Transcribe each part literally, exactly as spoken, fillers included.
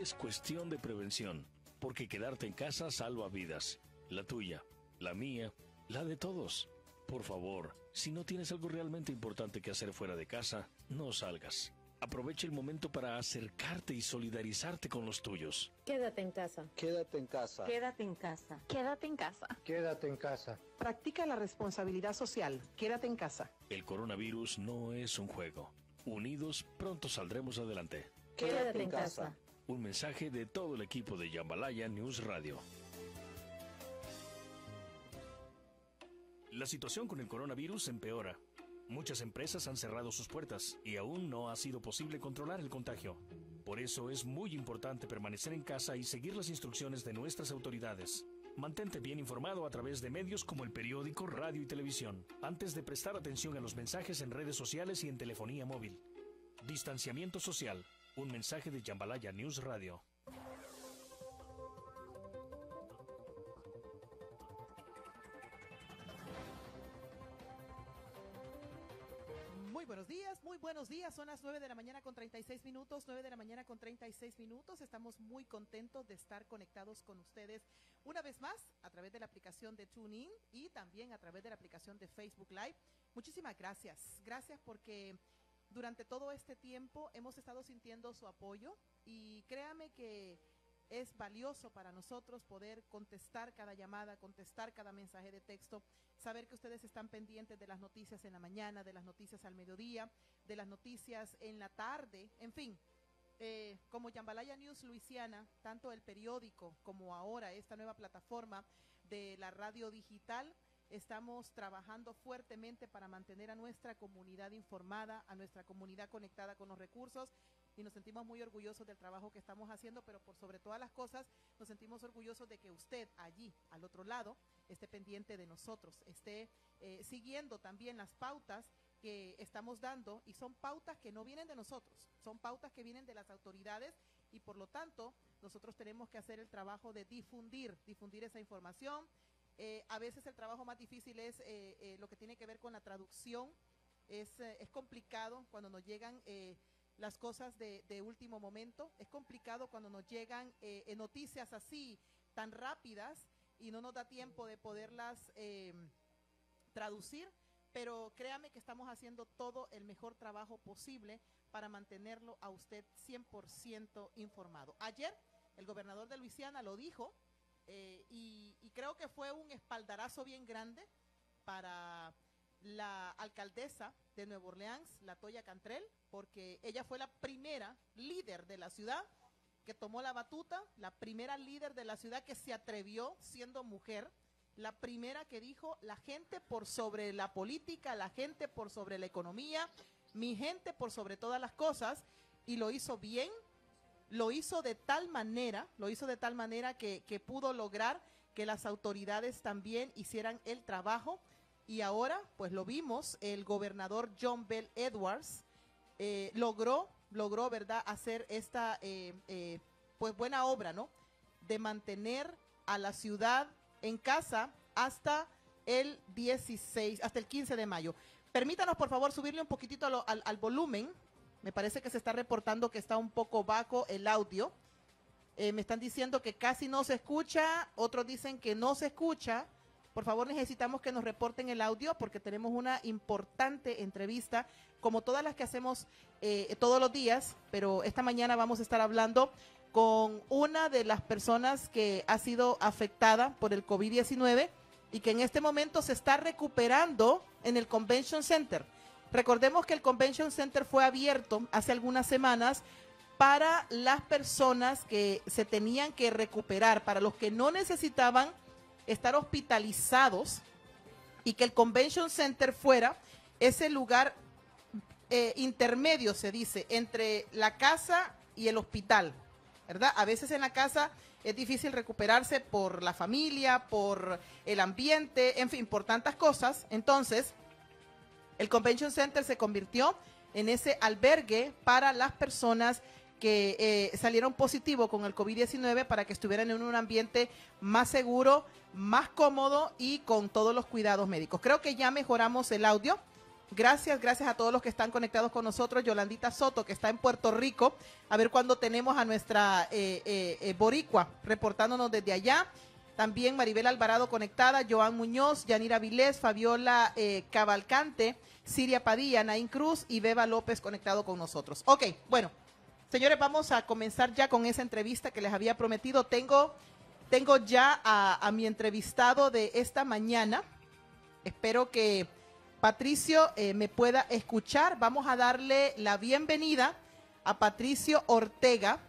es cuestión de prevención, porque quedarte en casa salva vidas. La tuya, la mía, la de todos. Por favor, si no tienes algo realmente importante que hacer fuera de casa, no salgas. Aprovecha el momento para acercarte y solidarizarte con los tuyos. Quédate en casa. Quédate en casa. Quédate en casa. Quédate en casa. Quédate en casa. Practica la responsabilidad social. Quédate en casa. El coronavirus no es un juego. Unidos, pronto saldremos adelante. Quédate, Quédate en casa. casa. Un mensaje de todo el equipo de Jambalaya News Radio. La situación con el coronavirus empeora. Muchas empresas han cerrado sus puertas y aún no ha sido posible controlar el contagio. Por eso es muy importante permanecer en casa y seguir las instrucciones de nuestras autoridades. Mantente bien informado a través de medios como el periódico, radio y televisión, antes de prestar atención a los mensajes en redes sociales y en telefonía móvil. Distanciamiento social. Un mensaje de Jambalaya News Radio. Muy buenos días, muy buenos días. Son las nueve de la mañana con treinta y seis minutos, nueve de la mañana con treinta y seis minutos. Estamos muy contentos de estar conectados con ustedes una vez más a través de la aplicación de TuneIn y también a través de la aplicación de Facebook Live. Muchísimas gracias. Gracias porque durante todo este tiempo hemos estado sintiendo su apoyo y créame que es valioso para nosotros poder contestar cada llamada, contestar cada mensaje de texto, saber que ustedes están pendientes de las noticias en la mañana, de las noticias al mediodía, de las noticias en la tarde, en fin. Eh, como Jambalaya News Luisiana, tanto el periódico como ahora esta nueva plataforma de la radio digital, estamos trabajando fuertemente para mantener a nuestra comunidad informada, a nuestra comunidad conectada con los recursos, y nos sentimos muy orgullosos del trabajo que estamos haciendo, pero por sobre todas las cosas nos sentimos orgullosos de que usted allí, al otro lado, esté pendiente de nosotros, esté eh, siguiendo también las pautas que estamos dando, y son pautas que no vienen de nosotros, son pautas que vienen de las autoridades, y por lo tanto nosotros tenemos que hacer el trabajo de difundir, difundir esa información. Eh, a veces el trabajo más difícil es eh, eh, lo que tiene que ver con la traducción, es, eh, es complicado cuando nos llegan eh, las cosas de, de último momento, es complicado cuando nos llegan eh, noticias así tan rápidas y no nos da tiempo de poderlas eh, traducir, pero créame que estamos haciendo todo el mejor trabajo posible para mantenerlo a usted cien por ciento informado. Ayer el gobernador de Luisiana lo dijo eh, y, y creo que fue un espaldarazo bien grande para la alcaldesa de Nueva Orleans, LaToya Cantrell, porque ella fue la primera líder de la ciudad que tomó la batuta, la primera líder de la ciudad que se atrevió siendo mujer, la primera que dijo la gente por sobre la política, la gente por sobre la economía, mi gente por sobre todas las cosas, y lo hizo bien, lo hizo de tal manera, lo hizo de tal manera que, que pudo lograr que las autoridades también hicieran el trabajo. Y ahora, pues lo vimos, el gobernador John Bel Edwards eh, logró, logró, ¿verdad?, hacer esta, eh, eh, pues buena obra, ¿no?, de mantener a la ciudad en casa hasta el dieciséis, hasta el quince de mayo. Permítanos, por favor, subirle un poquitito al, al, al volumen. Me parece que se está reportando que está un poco bajo el audio. Eh, me están diciendo que casi no se escucha, otros dicen que no se escucha. Por favor, necesitamos que nos reporten el audio porque tenemos una importante entrevista, como todas las que hacemos eh, todos los días, pero esta mañana vamos a estar hablando con una de las personas que ha sido afectada por el COVID diecinueve y que en este momento se está recuperando en el Convention Center. Recordemos que el Convention Center fue abierto hace algunas semanas para las personas que se tenían que recuperar, para los que no necesitaban estar hospitalizados, y que el Convention Center fuera ese lugar eh, intermedio, se dice, entre la casa y el hospital, ¿verdad? A veces en la casa es difícil recuperarse por la familia, por el ambiente, en fin, por tantas cosas. Entonces, el Convention Center se convirtió en ese albergue para las personas que eh, salieron positivo con el COVID diecinueve, para que estuvieran en un ambiente más seguro, más cómodo y con todos los cuidados médicos. Creo que ya mejoramos el audio. Gracias, gracias a todos los que están conectados con nosotros. Yolandita Soto, que está en Puerto Rico. A ver cuándo tenemos a nuestra eh, eh, eh, boricua reportándonos desde allá. También Maribel Alvarado conectada, Joan Muñoz, Yanira Vilés, Fabiola eh, Cavalcante, Siria Padilla, Naín Cruz y Beba López conectado con nosotros. Ok, bueno, señores, vamos a comenzar ya con esa entrevista que les había prometido. Tengo, tengo ya a, a mi entrevistado de esta mañana. Espero que Patricio eh, me pueda escuchar. Vamos a darle la bienvenida a Patricio Ortega.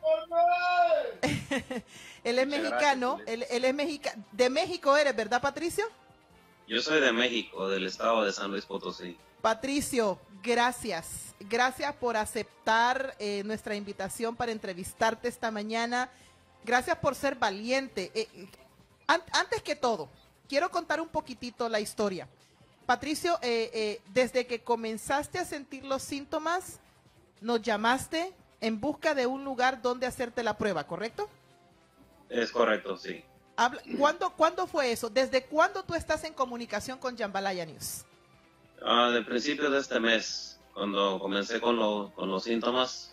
Él es Muchas mexicano, gracias, él, él es mexicano. De México eres, ¿verdad, Patricio? Yo soy de México, del estado de San Luis Potosí. Patricio, gracias. Gracias por aceptar eh, nuestra invitación para entrevistarte esta mañana. Gracias por ser valiente. Eh, eh, an antes que todo, quiero contar un poquitito la historia. Patricio, eh, eh, desde que comenzaste a sentir los síntomas, nos llamaste en busca de un lugar donde hacerte la prueba, ¿correcto? Es correcto, sí. Habla, ¿cuándo, ¿Cuándo fue eso? ¿Desde cuándo tú estás en comunicación con Jambalaya News? Ah, del principio de este mes, cuando comencé con, lo, con los síntomas,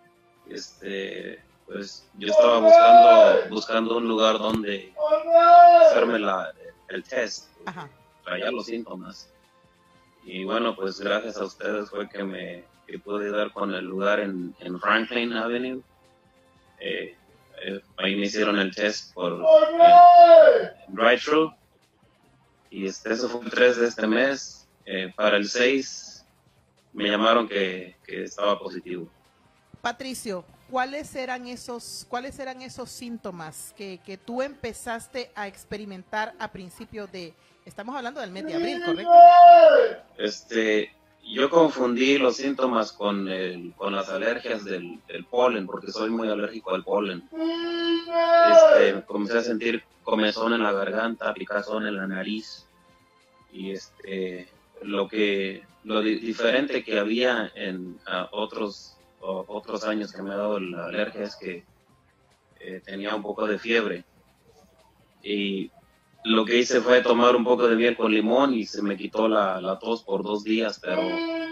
este, pues yo estaba buscando, buscando un lugar donde hacerme la, el test, Ajá. traía los síntomas. Y bueno, pues gracias a ustedes fue que me que pude dar con el lugar en, en Franklin Avenue. Eh, eh, ahí me hicieron el test por eh, drive-thru. Y este, eso fue el tres de este mes. Eh, para el seis me llamaron que, que estaba positivo. Patricio, ¿cuáles eran esos, cuáles eran esos síntomas que, que tú empezaste a experimentar a principios de, estamos hablando del mes de abril, ¿correcto? Este, yo confundí los síntomas con, el, con las alergias del, del polen, porque soy muy alérgico al polen. Este, comencé a sentir comezón en la garganta, picazón en la nariz. Y este, lo que lo di diferente que había en uh, otros, uh, otros años que me ha dado la alergia es que eh, tenía un poco de fiebre. Y lo que hice fue tomar un poco de miel con limón y se me quitó la, la tos por dos días, pero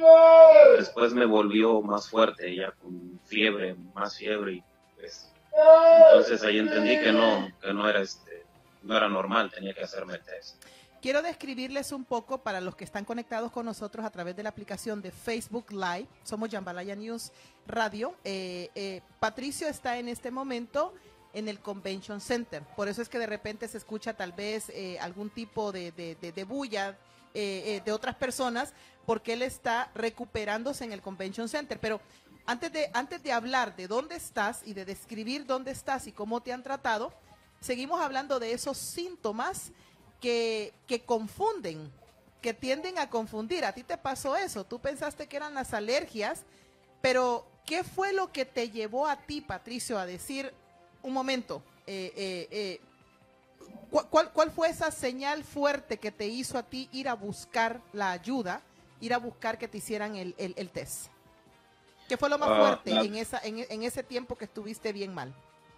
después me volvió más fuerte, ya con fiebre, más fiebre. Y pues, entonces ahí entendí que no, que no era, este, no era normal, tenía que hacerme el test. Quiero describirles un poco para los que están conectados con nosotros a través de la aplicación de Facebook Live. Somos Jambalaya News Radio. Eh, eh, Patricio está en este momento en el Convention Center. Por eso es que de repente se escucha tal vez eh, algún tipo de, de, de, de bulla eh, eh, de otras personas, porque él está recuperándose en el Convention Center. Pero antes de, antes de hablar de dónde estás y de describir dónde estás y cómo te han tratado, seguimos hablando de esos síntomas que, que confunden, que tienden a confundir. A ti te pasó eso, tú pensaste que eran las alergias, pero ¿qué fue lo que te llevó a ti, Patricio, a decir, un momento, eh, eh, eh, ¿cuál, ¿cuál fue esa señal fuerte que te hizo a ti ir a buscar la ayuda, ir a buscar que te hicieran el, el, el test? ¿Qué fue lo más Uh, fuerte la, en, esa, en, en ese tiempo que estuviste bien mal?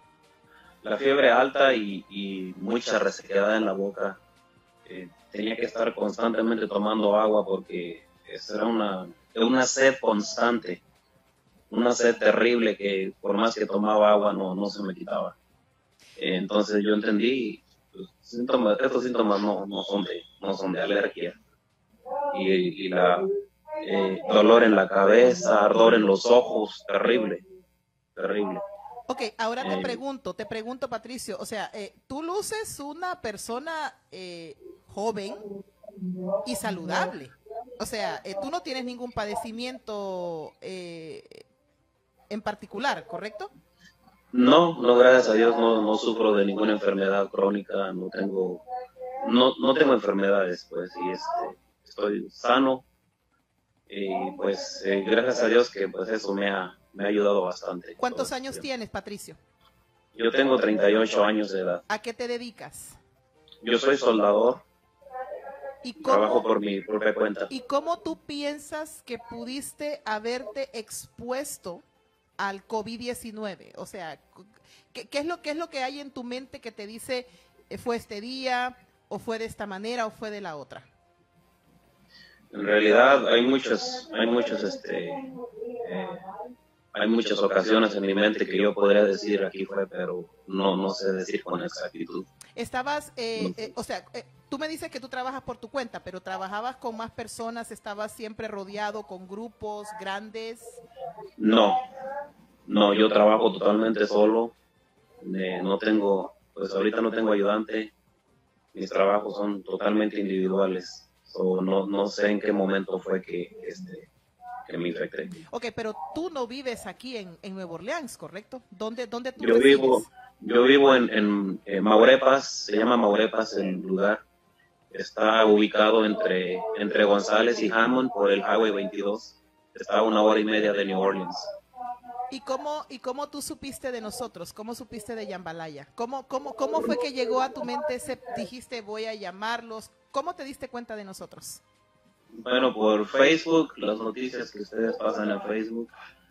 La fiebre alta y, y mucha resequedad en la boca. Eh, tenía que estar constantemente tomando agua porque era una, una sed constante. Una sed terrible que por más que tomaba agua no, no se me quitaba. Eh, entonces yo entendí, pues, síntomas, estos síntomas no, no, son, de, no son de alergia. Y, y la eh, dolor en la cabeza, ardor en los ojos, terrible, terrible. Ok, ahora te Eh, pregunto, te pregunto, Patricio, o sea, eh, tú luces una persona eh, joven y saludable. O sea, eh, tú no tienes ningún padecimiento eh, en particular, ¿correcto? No, no, gracias a Dios, no, no sufro de ninguna enfermedad crónica, no tengo, no, no tengo enfermedades, pues, y este, estoy sano, y pues, eh, gracias a Dios que pues eso me ha, me ha ayudado bastante. ¿Cuántos todo años este tienes, Patricio? Yo tengo treinta y ocho años de edad. ¿A qué te dedicas? Yo soy soldador, ¿Y trabajo cómo, por mi propia cuenta. ¿Y cómo tú piensas que pudiste haberte expuesto al COVID diecinueve? O sea, ¿qué, qué es lo, qué es lo que hay en tu mente que te dice eh, fue este día, o fue de esta manera, o fue de la otra? En realidad hay muchos, hay muchos, este, eh, hay muchas ocasiones en mi mente que yo podría decir aquí fue, pero no, no sé decir con exactitud. Estabas, eh, No. eh, o sea, eh, tú me dices que tú trabajas por tu cuenta, pero trabajabas con más personas, estabas siempre rodeado con grupos grandes. No, no, yo trabajo totalmente solo, eh, no tengo, pues ahorita no tengo ayudante, mis trabajos son totalmente individuales, so, no, no sé en qué momento fue que, este, que me infecté. Ok, pero tú no vives aquí en, en Nueva Orleans, ¿correcto? ¿Dónde, dónde tú Yo resides? vivo, yo vivo en, en, en Maurepas, se llama Maurepas el lugar, está ubicado entre, entre González y Hammond por el Highway veintidós, está a una hora y media de New Orleans. ¿Y cómo, ¿Y cómo tú supiste de nosotros? ¿Cómo supiste de Jambalaya? ¿Cómo, cómo, ¿Cómo fue que llegó a tu mente ese, dijiste voy a llamarlos? ¿Cómo te diste cuenta de nosotros? Bueno, por Facebook, las noticias que ustedes pasan en Facebook,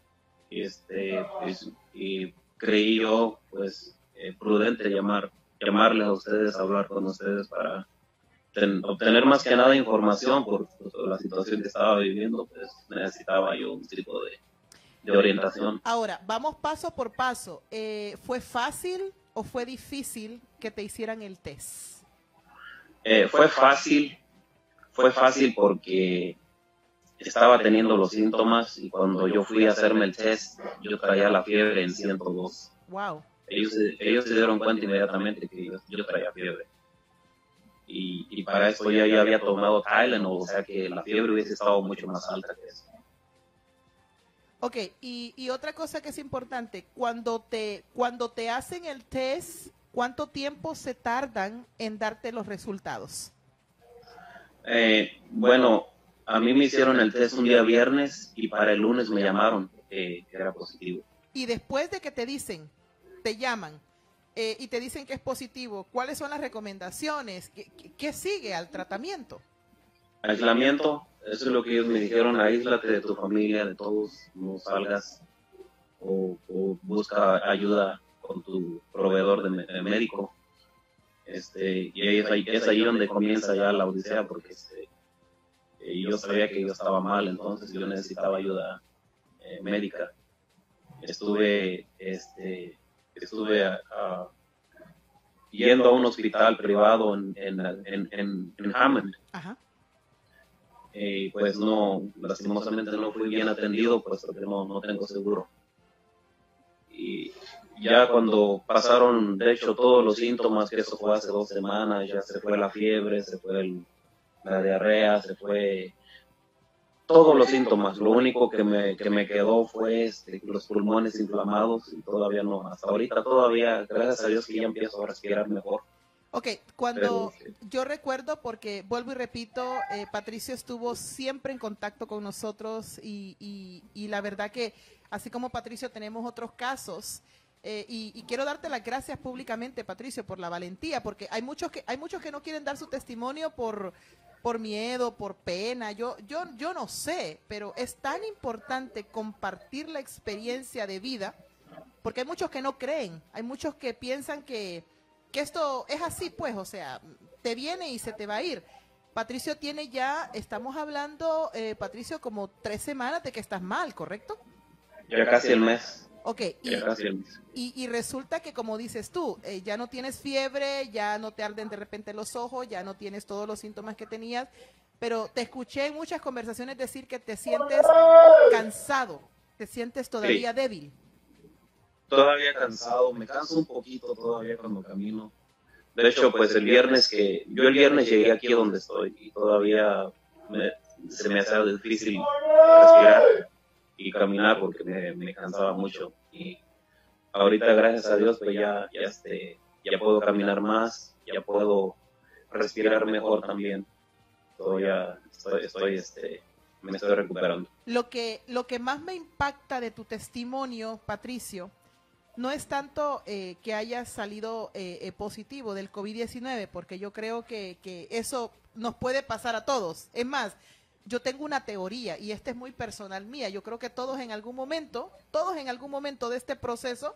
este, pues, y creí yo, pues, eh, prudente llamar, llamarles a ustedes, hablar con ustedes para ten, obtener más que nada información por, por la situación que estaba viviendo, pues necesitaba yo un tipo de, de orientación. Ahora, vamos paso por paso. Eh, ¿Fue fácil o fue difícil que te hicieran el test? Eh, fue fácil, fue fácil porque estaba teniendo los síntomas y cuando yo fui a hacerme el test, yo traía la fiebre en ciento dos. Wow. Ellos, ellos se dieron cuenta inmediatamente que yo, yo traía fiebre. Y, y para eso ya, ya había tomado Tylenol, o sea que la fiebre hubiese estado mucho más alta que eso. Ok, y, y otra cosa que es importante, cuando te, cuando te hacen el test, ¿cuánto tiempo se tardan en darte los resultados? Eh, bueno, a mí me hicieron el test un día viernes y para el lunes me llamaron eh, que era positivo. Y después de que te dicen, te llaman eh, y te dicen que es positivo, ¿cuáles son las recomendaciones? ¿Qué, qué, qué sigue al tratamiento? Aislamiento, eso es lo que ellos me dijeron, aíslate de tu familia, de todos, no salgas o, o busca ayuda con tu proveedor de, de médico. Este, y es ahí, es ahí donde comienza ya la odisea, porque este, yo sabía que yo estaba mal, entonces yo necesitaba ayuda eh, médica. Estuve, este, estuve a, a, yendo a un hospital privado en, en, en, en, en Hammond. Ajá. Y pues no, lastimosamente no fui bien atendido, pues porque no, no tengo seguro. Y ya cuando pasaron, de hecho, todos los síntomas, que eso fue hace dos semanas, ya se fue la fiebre, se fue el, la diarrea, se fue todos los síntomas. Lo único que me, que me quedó fue este, los pulmones inflamados y todavía no, hasta ahorita todavía, gracias a Dios que ya empiezo a respirar mejor. Ok, cuando Pero, sí. yo recuerdo, porque vuelvo y repito, eh, Patricio estuvo siempre en contacto con nosotros y, y, y la verdad que así como Patricio tenemos otros casos eh, y, y quiero darte las gracias públicamente, Patricio, por la valentía, porque hay muchos que hay muchos que no quieren dar su testimonio por por miedo, por pena, yo yo yo no sé, pero es tan importante compartir la experiencia de vida, porque hay muchos que no creen, hay muchos que piensan que que esto es así, pues, o sea, te viene y se te va a ir. Patricio tiene ya, estamos hablando, eh, Patricio, como tres semanas de que estás mal, ¿correcto? Ya casi el mes. Ok, y, Ya casi el mes. y, y resulta que, como dices tú, eh, ya no tienes fiebre, ya no te arden de repente los ojos, ya no tienes todos los síntomas que tenías, pero te escuché en muchas conversaciones decir que te sientes cansado, te sientes todavía Sí. débil. Todavía cansado, me canso un poquito todavía cuando camino. De hecho, pues el viernes que, yo el viernes llegué aquí donde estoy y todavía me, se me hacía difícil respirar y caminar porque me, me cansaba mucho. Y ahorita, gracias a Dios, pues ya, ya, este, ya puedo caminar más, ya puedo respirar mejor también. Todavía estoy, estoy este, me estoy recuperando. Lo que, lo que más me impacta de tu testimonio, Patricio, no es tanto eh, que hayas salido eh, eh, positivo del COVID diecinueve, porque yo creo que, que eso nos puede pasar a todos. Es más, yo tengo una teoría, y esta es muy personal mía, yo creo que todos en algún momento, todos en algún momento de este proceso,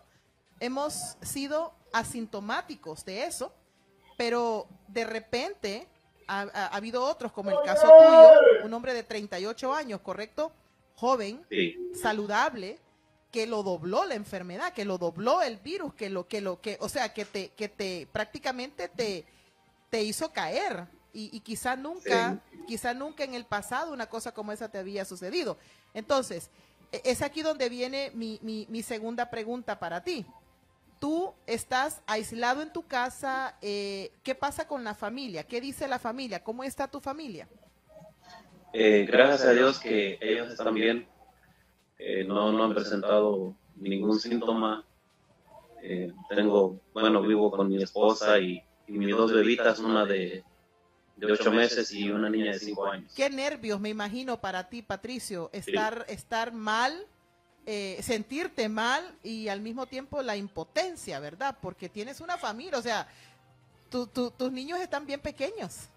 hemos sido asintomáticos de eso, pero de repente ha, ha, ha habido otros, como el caso tuyo, un hombre de treinta y ocho años, ¿correcto? Joven, Sí. saludable, que lo dobló la enfermedad, que lo dobló el virus, que lo, que lo, que, o sea, que te, que te, prácticamente te, te hizo caer. Y, y quizá nunca, sí. quizá nunca en el pasado una cosa como esa te había sucedido. Entonces, es aquí donde viene mi, mi, mi segunda pregunta para ti. Tú estás aislado en tu casa, eh, ¿qué pasa con la familia? ¿Qué dice la familia? ¿Cómo está tu familia? Eh, gracias a Dios que ellos están bien, eh, no, no han presentado ningún síntoma. Eh, tengo, bueno, vivo con mi esposa y, y mis dos bebitas, una de, de ocho meses y una niña de cinco años. Qué nervios, me imagino, para ti, Patricio, estar, sí. estar mal, eh, sentirte mal y al mismo tiempo la impotencia, ¿verdad? Porque tienes una familia, o sea, tu, tu, tus niños están bien pequeños.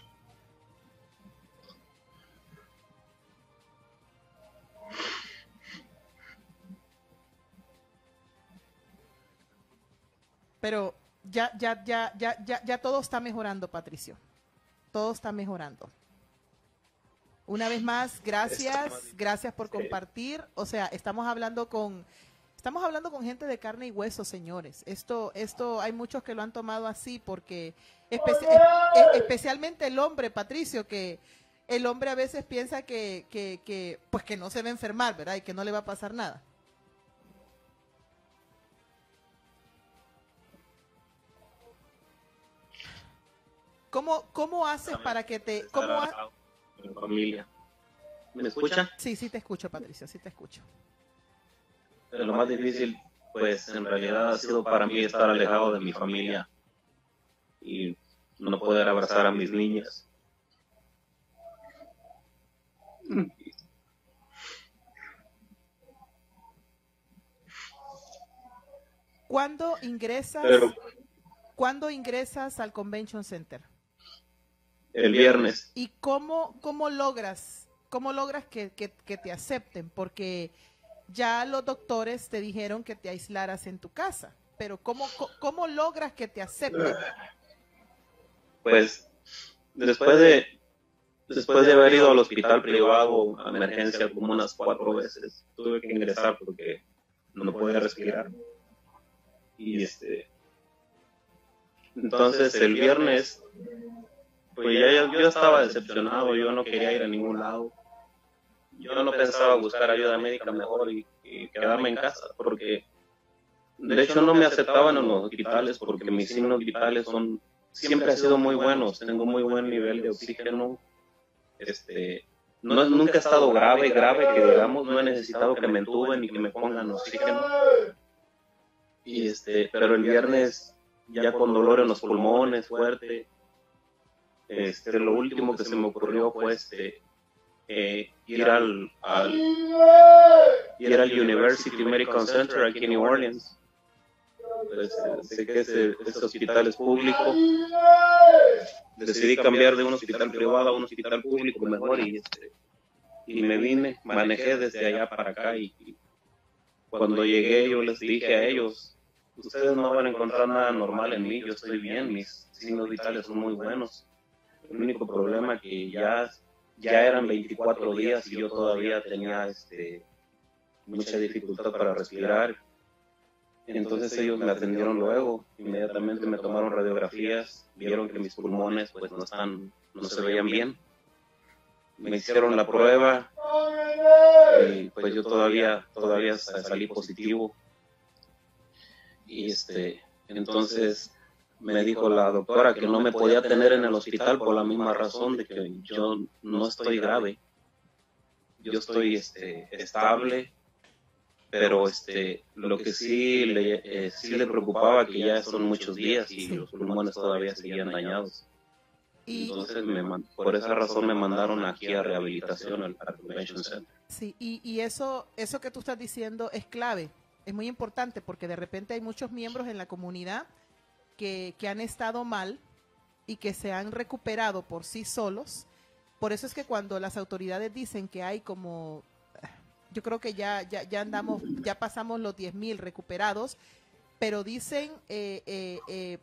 Pero ya, ya, ya, ya, ya, ya todo está mejorando, Patricio. Todo está mejorando. Una vez más, gracias, gracias por compartir. O sea, estamos hablando con, estamos hablando con gente de carne y hueso, señores. Esto, esto, hay muchos que lo han tomado así porque, especi especialmente el hombre, Patricio, que el hombre a veces piensa que, que, que, pues que no se va a enfermar, ¿verdad? Y que no le va a pasar nada. ¿Cómo, cómo haces para que te... ¿cómo ha... familia. ¿Me escucha? Sí, sí te escucho, Patricio, sí te escucho. Pero lo más difícil, pues, en realidad ha sido para mí estar alejado de mi familia y no poder abrazar a mis niñas. ¿Cuándo ingresas, Pero, ¿cuándo ingresas al Convention Center? El viernes. ¿Y cómo, cómo logras, cómo logras que, que, que te acepten? Porque ya los doctores te dijeron que te aislaras en tu casa, pero ¿cómo, cómo logras que te acepten? Pues, después de, después de haber ido al hospital privado a emergencia como unas cuatro veces, tuve que ingresar porque no podía respirar. Y este, entonces el viernes, pues ya yo, yo estaba decepcionado, yo no quería ir a ningún lado. Yo no pensaba buscar ayuda médica mejor y, y quedarme en casa, porque de hecho no me aceptaban en los hospitales porque mis signos vitales son, siempre han sido muy buenos, tengo muy buen nivel de oxígeno, este, no, nunca he estado grave, grave, que digamos, no he necesitado que me entuben ni que me pongan oxígeno. Y este, pero el viernes, ya con dolor en los pulmones fuerte, este, lo último que se me ocurrió fue este, eh, ir al, al ir al University Medical Center aquí en New Orleans. Pues, sé que ese, ese hospital es público. Decidí cambiar de un hospital privado a un hospital público mejor y, este, y me vine, manejé desde allá para acá y, y cuando llegué yo les dije a ellos, ustedes no van a encontrar nada normal en mí, yo estoy bien, mis signos vitales son muy buenos. El único problema que ya, ya eran veinticuatro días y yo todavía tenía este, mucha dificultad para respirar. Entonces ellos me atendieron luego, inmediatamente me tomaron radiografías, vieron que mis pulmones pues no están, no se veían bien. Me hicieron la prueba y pues yo todavía, todavía salí positivo. Y este, entonces me dijo la doctora que no me podía tener en el hospital por la misma razón de que yo no estoy grave. Yo estoy este, estable, pero este, lo que sí le, eh, sí le preocupaba que ya son muchos días y los pulmones todavía seguían dañados. Entonces, me, por esa razón me mandaron aquí a rehabilitación al, al Convention Center. Sí, y, y eso, eso que tú estás diciendo es clave. Es muy importante porque de repente hay muchos miembros en la comunidad que, que han estado mal y que se han recuperado por sí solos. Por eso es que cuando las autoridades dicen que hay como, yo creo que ya, ya, ya andamos, ya pasamos los diez mil recuperados, pero dicen, eh, eh, eh,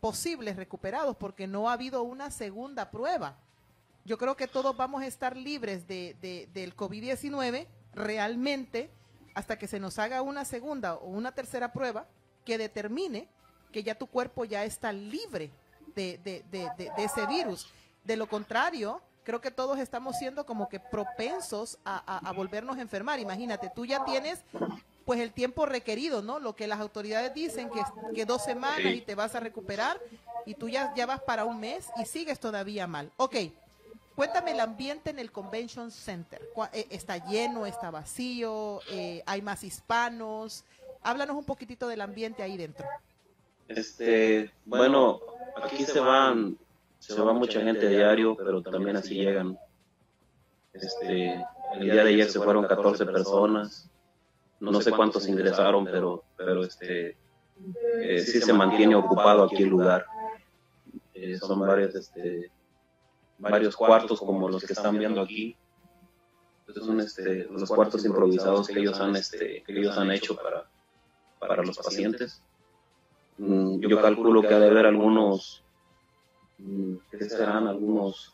posibles recuperados porque no ha habido una segunda prueba. Yo creo que todos vamos a estar libres de, de, del COVID diecinueve realmente hasta que se nos haga una segunda o una tercera prueba que determine que ya tu cuerpo ya está libre de, de, de, de, de ese virus. De lo contrario, creo que todos estamos siendo como que propensos a, a, a volvernos a enfermar. Imagínate, tú ya tienes pues el tiempo requerido, ¿no? Lo que las autoridades dicen que, que dos semanas y te vas a recuperar y tú ya, ya vas para un mes y sigues todavía mal. Ok, cuéntame el ambiente en el Convention Center. ¿Está lleno, está vacío, eh, hay más hispanos? Háblanos un poquitito del ambiente ahí dentro. Este, bueno, aquí se van, se va mucha gente diario, pero también así llegan. Este, el día de ayer se fueron catorce personas. No sé cuántos ingresaron, pero, pero este, eh, sí se mantiene ocupado aquí el lugar. Eh, son varios, este, varios cuartos como los que están viendo aquí. Estos son este, los cuartos improvisados que ellos han, este, que ellos han hecho para, para los pacientes. Mm, yo calculo que ha de haber algunos, mm, ¿qué serán? Algunos,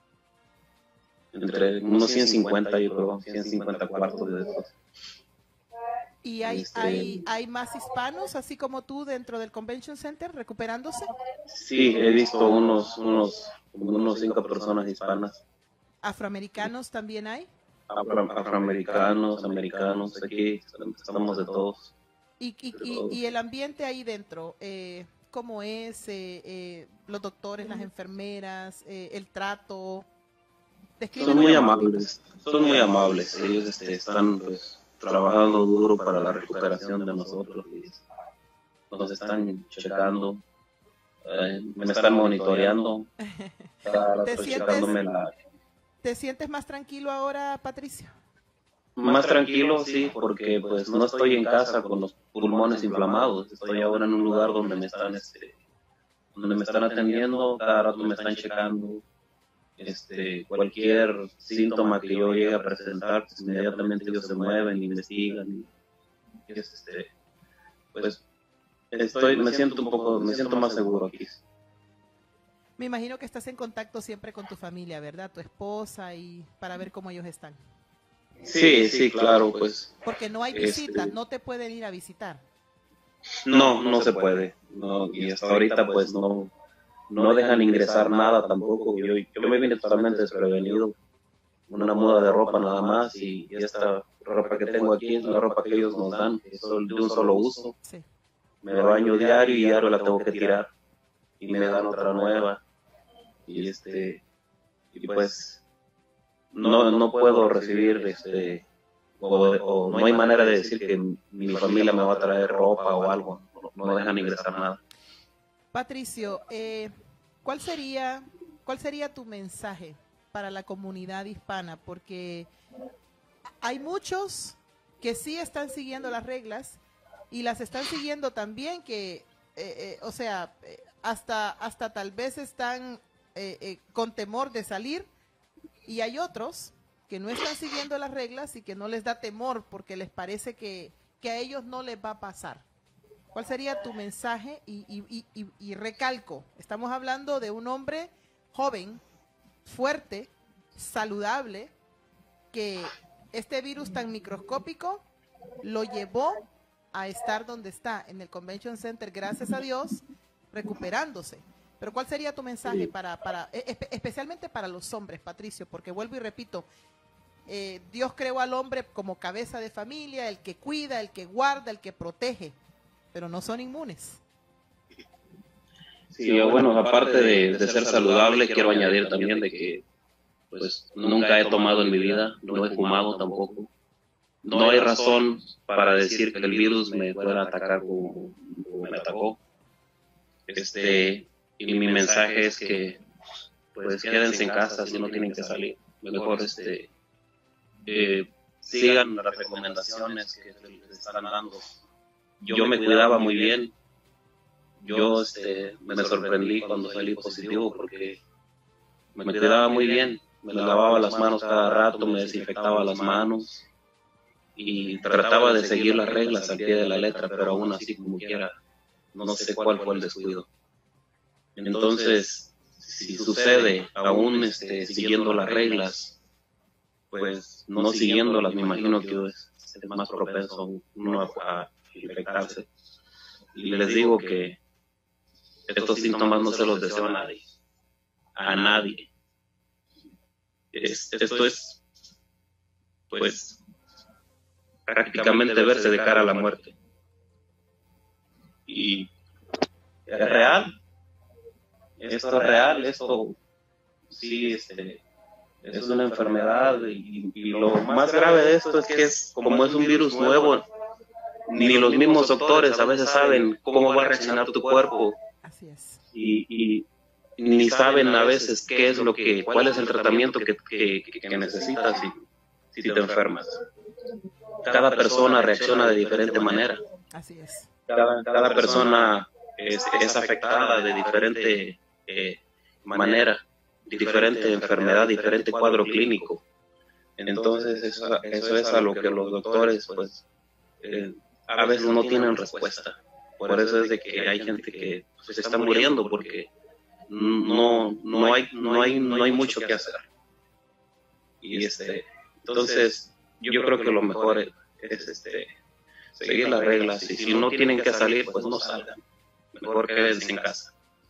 entre unos ciento cincuenta, yo creo, ciento cincuenta cuartos de estos. ¿Y hay, Este, hay, hay más hispanos, así como tú, dentro del Convention Center, recuperándose? Sí, he visto unos, unos, unos cinco personas hispanas. ¿Afroamericanos también hay? Afro, afroamericanos, americanos, aquí estamos de todos. ¿Y, y, y, y el ambiente ahí dentro, eh, cómo es? Eh, eh, los doctores, las enfermeras, eh, el trato. Son muy amables, son muy amables. Ellos este, están pues trabajando duro para la recuperación de nosotros y nos están checando, eh, me están monitoreando. ¿Te sientes, la... ¿Te sientes más tranquilo ahora, Patricio? Más tranquilo, sí, porque pues no estoy en casa con los pulmones inflamados. Estoy ahora en un lugar donde me están, este, donde me están atendiendo, cada rato me están checando. Este, cualquier síntoma que yo llegue a presentar, pues inmediatamente ellos se mueven, investigan. Y, este, pues estoy, me siento un poco, me siento más seguro aquí. Me imagino que estás en contacto siempre con tu familia, ¿verdad? Tu esposa, y para ver cómo ellos están. Sí, sí, claro, pues. Porque no hay visitas, este, no te pueden ir a visitar. No, no se puede. No, y hasta ahorita pues no, no dejan ingresar nada tampoco. Yo, yo me vine totalmente desprevenido. Una muda de ropa nada más y, y esta ropa que tengo aquí es la ropa que ellos nos dan, que es de un solo uso. Sí. Me baño diario y diario la tengo que tirar y me dan otra nueva. Y este, y pues no, no puedo recibir, este, o, o no hay manera de decir que mi familia me va a traer ropa o algo, no, no dejan ingresar nada. Patricio, eh, ¿cuál sería, cuál sería tu mensaje para la comunidad hispana? Porque hay muchos que sí están siguiendo las reglas y las están siguiendo también que, eh, eh, o sea, eh, hasta, hasta tal vez están eh, eh, con temor de salir. Y hay otros que no están siguiendo las reglas y que no les da temor porque les parece que, que a ellos no les va a pasar. ¿Cuál sería tu mensaje? Y, y, y, y recalco, estamos hablando de un hombre joven, fuerte, saludable, que este virus tan microscópico lo llevó a estar donde está, en el Convention Center, gracias a Dios, recuperándose. Pero ¿cuál sería tu mensaje para, para espe especialmente para los hombres, Patricio? Porque vuelvo y repito, eh, Dios creó al hombre como cabeza de familia, el que cuida, el que guarda, el que protege, pero no son inmunes. Sí, bueno, aparte de, de ser saludable, quiero añadir también de que pues nunca he tomado en mi vida, no he fumado tampoco. No hay razón para decir que el virus me pueda atacar como, como me atacó. Este... Y mi mensaje es que, pues, quédense en casa si no tienen que salir. Mejor, este, eh, sigan las recomendaciones que les están dando. Yo me cuidaba muy bien. Yo, este, me sorprendí cuando salí positivo porque me cuidaba muy bien. Me lavaba las manos cada rato, me desinfectaba las manos y trataba de seguir las reglas al pie de la letra, pero aún así, como quiera, no sé cuál fue el descuido. Entonces, si sucede, aún este, siguiendo las reglas, pues no siguiéndolas, me imagino que es, es más propenso uno a, a infectarse. Y les digo que estos síntomas no se los deseo a nadie. A nadie. Es, esto es, pues, prácticamente verse de cara a la muerte. Y es real. Esto es real, esto sí, este, es una enfermedad y, y lo más grave de esto es que es, como es un virus nuevo, ni los mismos doctores a veces saben cómo va a reaccionar tu cuerpo. Así es. Y, y ni saben a veces qué es lo que, cuál es el tratamiento que, que, que necesitas si, si te enfermas. Cada persona reacciona de diferente manera. Así es. Cada, cada persona es, es afectada de diferente eh, manera, diferente enfermedad, diferente cuadro clínico. Entonces eso, eso es a lo que los doctores pues eh, a veces no tienen respuesta. Por eso es de que hay gente que se está muriendo porque no no hay no hay no hay mucho que hacer. Y este entonces yo creo que lo mejor es, es este seguir las reglas, y si no tienen que salir, pues no salgan. Mejor quédense en casa.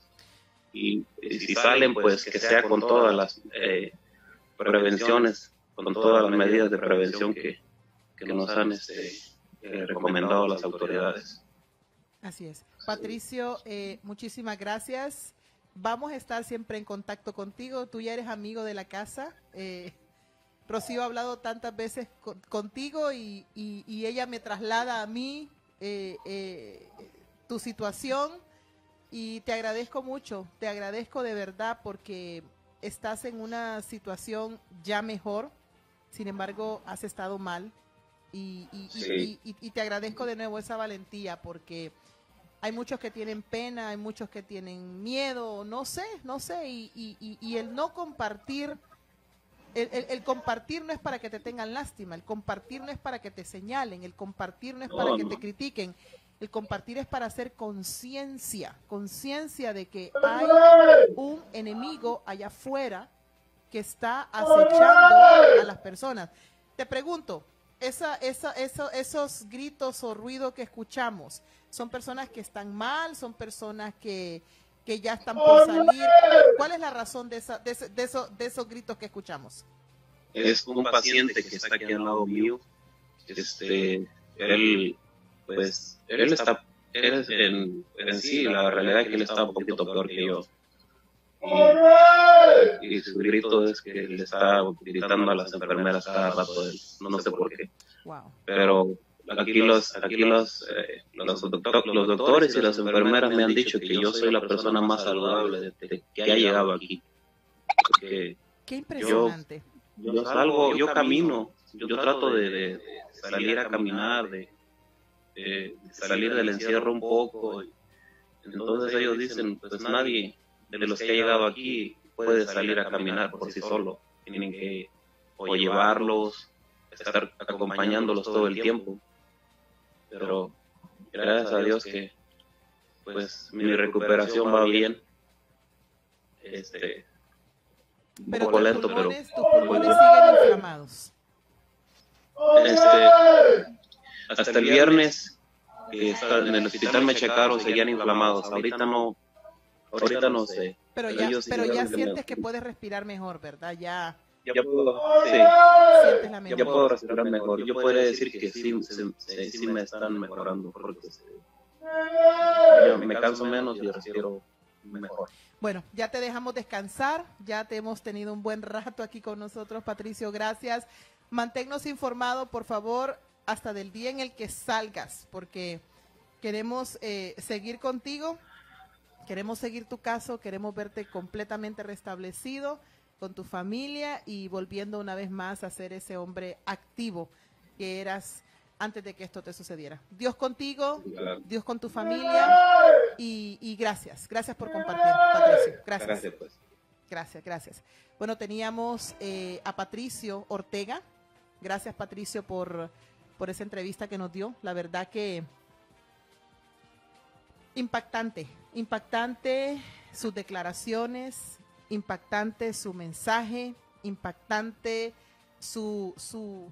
Y, y si salen, pues que sea con todas las eh, prevenciones, con todas las medidas de prevención que, que nos han este, eh, recomendado las autoridades. Así es. Patricio, eh, muchísimas gracias. Vamos a estar siempre en contacto contigo. Tú ya eres amigo de la casa. Eh, Rocío ha hablado tantas veces con, contigo y, y, y ella me traslada a mí eh, eh, tu situación y te agradezco mucho, te agradezco de verdad porque estás en una situación ya mejor, sin embargo has estado mal y, y, sí. y, y, y te agradezco de nuevo esa valentía porque hay muchos que tienen pena, hay muchos que tienen miedo, no sé, no sé, y, y, y el no compartir. El, el, el compartir no es para que te tengan lástima, el compartir no es para que te señalen, el compartir no es para que te critiquen, el compartir es para hacer conciencia, conciencia de que hay un enemigo allá afuera que está acechando a las personas. Te pregunto, esa, esa, eso, esos gritos o ruido que escuchamos, ¿son personas que están mal? ¿Son personas que... que ya están por salir? ¿Cuál es la razón de, esa, de, ese, de, eso, de esos gritos que escuchamos? Es un paciente que está aquí al lado mío. Este, él, pues, él está, él en, en sí, la realidad es que él está un poquito peor que yo. Y, y su grito es que le está gritando a las enfermeras cada rato, él, no, no sé por qué. Wow. Pero aquí los aquí los, eh, los, doctor, los doctores y las enfermeras me han dicho que yo soy la persona más saludable de, de, que ha llegado aquí. Porque qué impresionante. Yo, yo salgo, yo camino, yo trato de, de salir a caminar, de, de salir del encierro un poco. Entonces ellos dicen, pues nadie de los que ha llegado aquí puede salir a caminar por sí solo. Tienen que o llevarlos, estar acompañándolos todo el tiempo. Pero gracias a Dios que pues mi recuperación va bien. Este, un pero poco tus lento, pulmones, pero tus pulmones siguen inflamados. Este, hasta el viernes que está en el hospital me checaron, seguían inflamados. Ahorita no, ahorita no sé. Pero ya, pero ya sientes que puedes respirar mejor, ¿verdad? Ya. Ya puedo, sí, sientes la ya puedo respirar mejor. Yo podría decir que sí, sí, sí, sí me están mejorando, porque este, ya me canso menos y respiro mejor. Bueno, ya te dejamos descansar, ya te hemos tenido un buen rato aquí con nosotros, Patricio, gracias. Manténnos informado, por favor, hasta del día en el que salgas, porque queremos eh, seguir contigo, queremos seguir tu caso, queremos verte completamente restablecido con tu familia y volviendo una vez más a ser ese hombre activo que eras antes de que esto te sucediera. Dios contigo, claro. Dios con tu familia y, y gracias, gracias por compartir, Patricio. Gracias. Gracias, pues. Gracias, gracias. Bueno, teníamos eh, a Patricio Ortega. Gracias, Patricio, por, por esa entrevista que nos dio. La verdad que impactante, impactante sus declaraciones, impactante su mensaje, impactante su, su,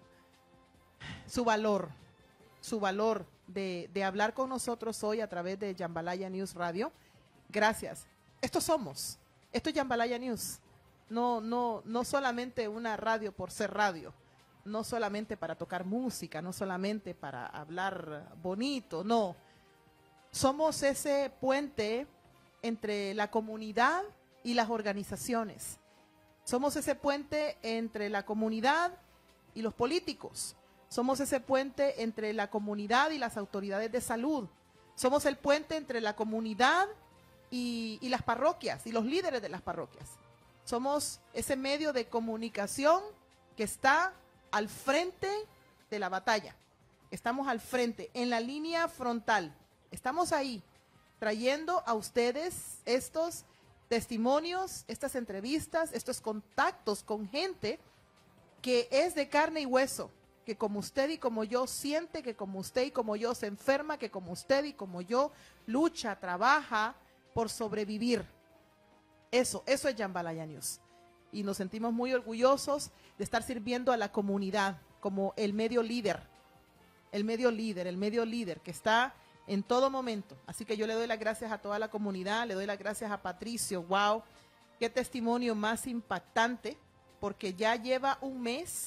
su valor, su valor de, de hablar con nosotros hoy a través de Jambalaya News Radio. Gracias. Esto somos, esto es Jambalaya News. No, no, no solamente una radio por ser radio, no solamente para tocar música, no solamente para hablar bonito, no. Somos ese puente entre la comunidad y las organizaciones. Somos ese puente entre la comunidad y los políticos. Somos ese puente entre la comunidad y las autoridades de salud. Somos el puente entre la comunidad y, y las parroquias y los líderes de las parroquias. Somos ese medio de comunicación que está al frente de la batalla. Estamos al frente, en la línea frontal. Estamos ahí, trayendo a ustedes estos testimonios, estas entrevistas, estos contactos con gente que es de carne y hueso, que como usted y como yo siente, que como usted y como yo se enferma, que como usted y como yo lucha, trabaja por sobrevivir. Eso, eso es Jambalaya News. Y nos sentimos muy orgullosos de estar sirviendo a la comunidad como el medio líder, el medio líder, el medio líder que está en todo momento. Así que yo le doy las gracias a toda la comunidad, le doy las gracias a Patricio. Wow, qué testimonio más impactante, porque ya lleva un mes.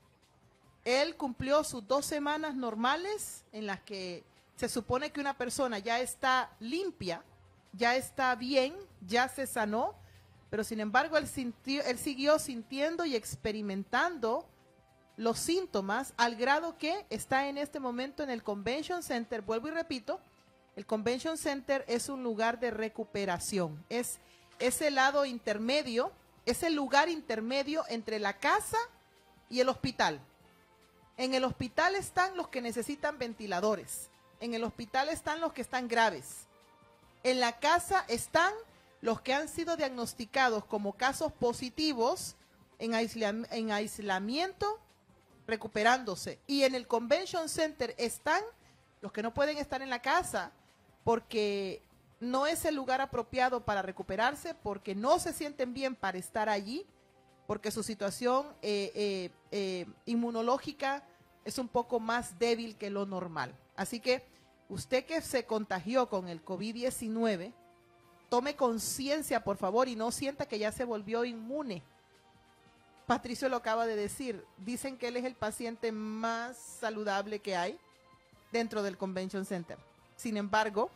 Él cumplió sus dos semanas normales en las que se supone que una persona ya está limpia, ya está bien, ya se sanó, pero sin embargo él, sintió, él siguió sintiendo y experimentando los síntomas al grado que está en este momento en el Convention Center. Vuelvo y repito, el Convention Center es un lugar de recuperación, es ese lado intermedio, es el lugar intermedio entre la casa y el hospital. En el hospital están los que necesitan ventiladores, en el hospital están los que están graves, en la casa están los que han sido diagnosticados como casos positivos en, aislam- en aislamiento, recuperándose. Y en el Convention Center están los que no pueden estar en la casa porque no es el lugar apropiado para recuperarse, porque no se sienten bien para estar allí, porque su situación eh, eh, eh, inmunológica es un poco más débil que lo normal. Así que usted que se contagió con el COVID diecinueve, tome conciencia, por favor, y no sienta que ya se volvió inmune. Patricio lo acaba de decir. Dicen que él es el paciente más saludable que hay dentro del Convention Center. Sin embargo,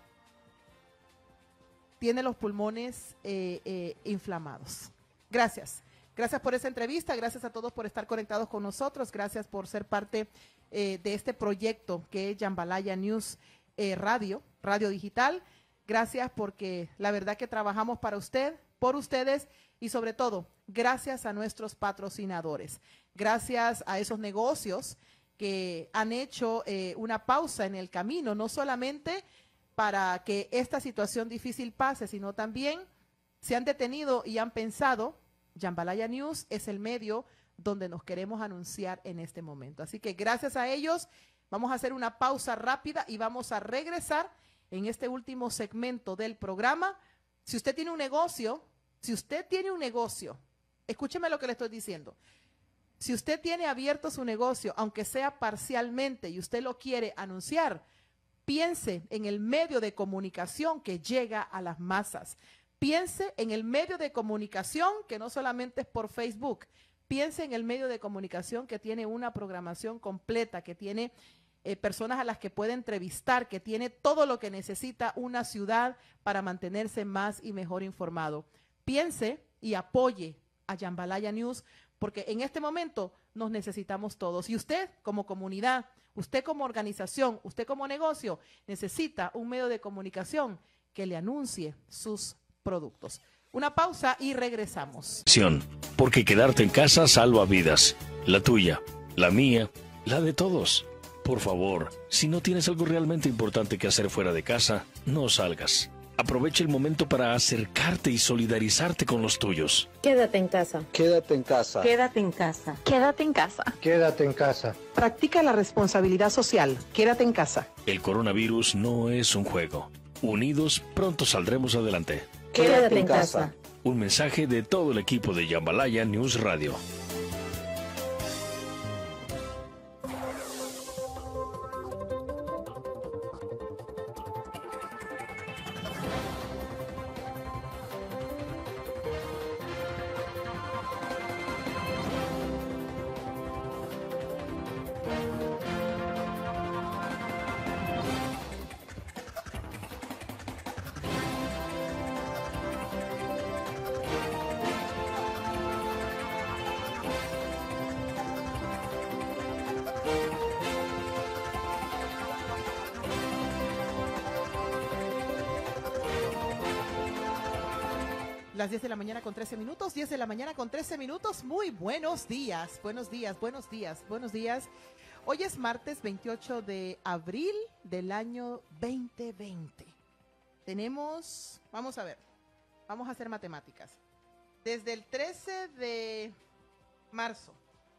tiene los pulmones eh, eh, inflamados. Gracias. Gracias por esa entrevista. Gracias a todos por estar conectados con nosotros. Gracias por ser parte eh, de este proyecto que es Jambalaya News eh, Radio, Radio Digital. Gracias porque la verdad que trabajamos para usted, por ustedes y sobre todo, gracias a nuestros patrocinadores. Gracias a esos negocios que han hecho eh, una pausa en el camino, no solamente para que esta situación difícil pase, sino también se han detenido y han pensado, Jambalaya News es el medio donde nos queremos anunciar en este momento. Así que gracias a ellos, vamos a hacer una pausa rápida y vamos a regresar en este último segmento del programa. Si usted tiene un negocio, si usted tiene un negocio, escúcheme lo que le estoy diciendo. Si usted tiene abierto su negocio, aunque sea parcialmente, y usted lo quiere anunciar, piense en el medio de comunicación que llega a las masas. Piense en el medio de comunicación que no solamente es por Facebook. Piense en el medio de comunicación que tiene una programación completa, que tiene eh, personas a las que puede entrevistar, que tiene todo lo que necesita una ciudad para mantenerse más y mejor informado. Piense y apoye a Jambalaya News, porque en este momento nos necesitamos todos. Y usted como comunidad, usted como organización, usted como negocio, necesita un medio de comunicación que le anuncie sus productos. Una pausa y regresamos. Porque quedarte en casa salva vidas. La tuya, la mía, la de todos. Por favor, si no tienes algo realmente importante que hacer fuera de casa, no salgas. Aprovecha el momento para acercarte y solidarizarte con los tuyos. Quédate en casa. Quédate en casa. Quédate en casa. Quédate en casa. Quédate en casa. Practica la responsabilidad social. Quédate en casa. El coronavirus no es un juego. Unidos, pronto saldremos adelante. Quédate en casa. Un mensaje de todo el equipo de Jambalaya News Radio. Las diez de la mañana con trece minutos, diez de la mañana con trece minutos. Muy buenos días, buenos días, buenos días, buenos días. Hoy es martes veintiocho de abril del año veinte veinte. Tenemos, vamos a ver, vamos a hacer matemáticas. Desde el trece de marzo,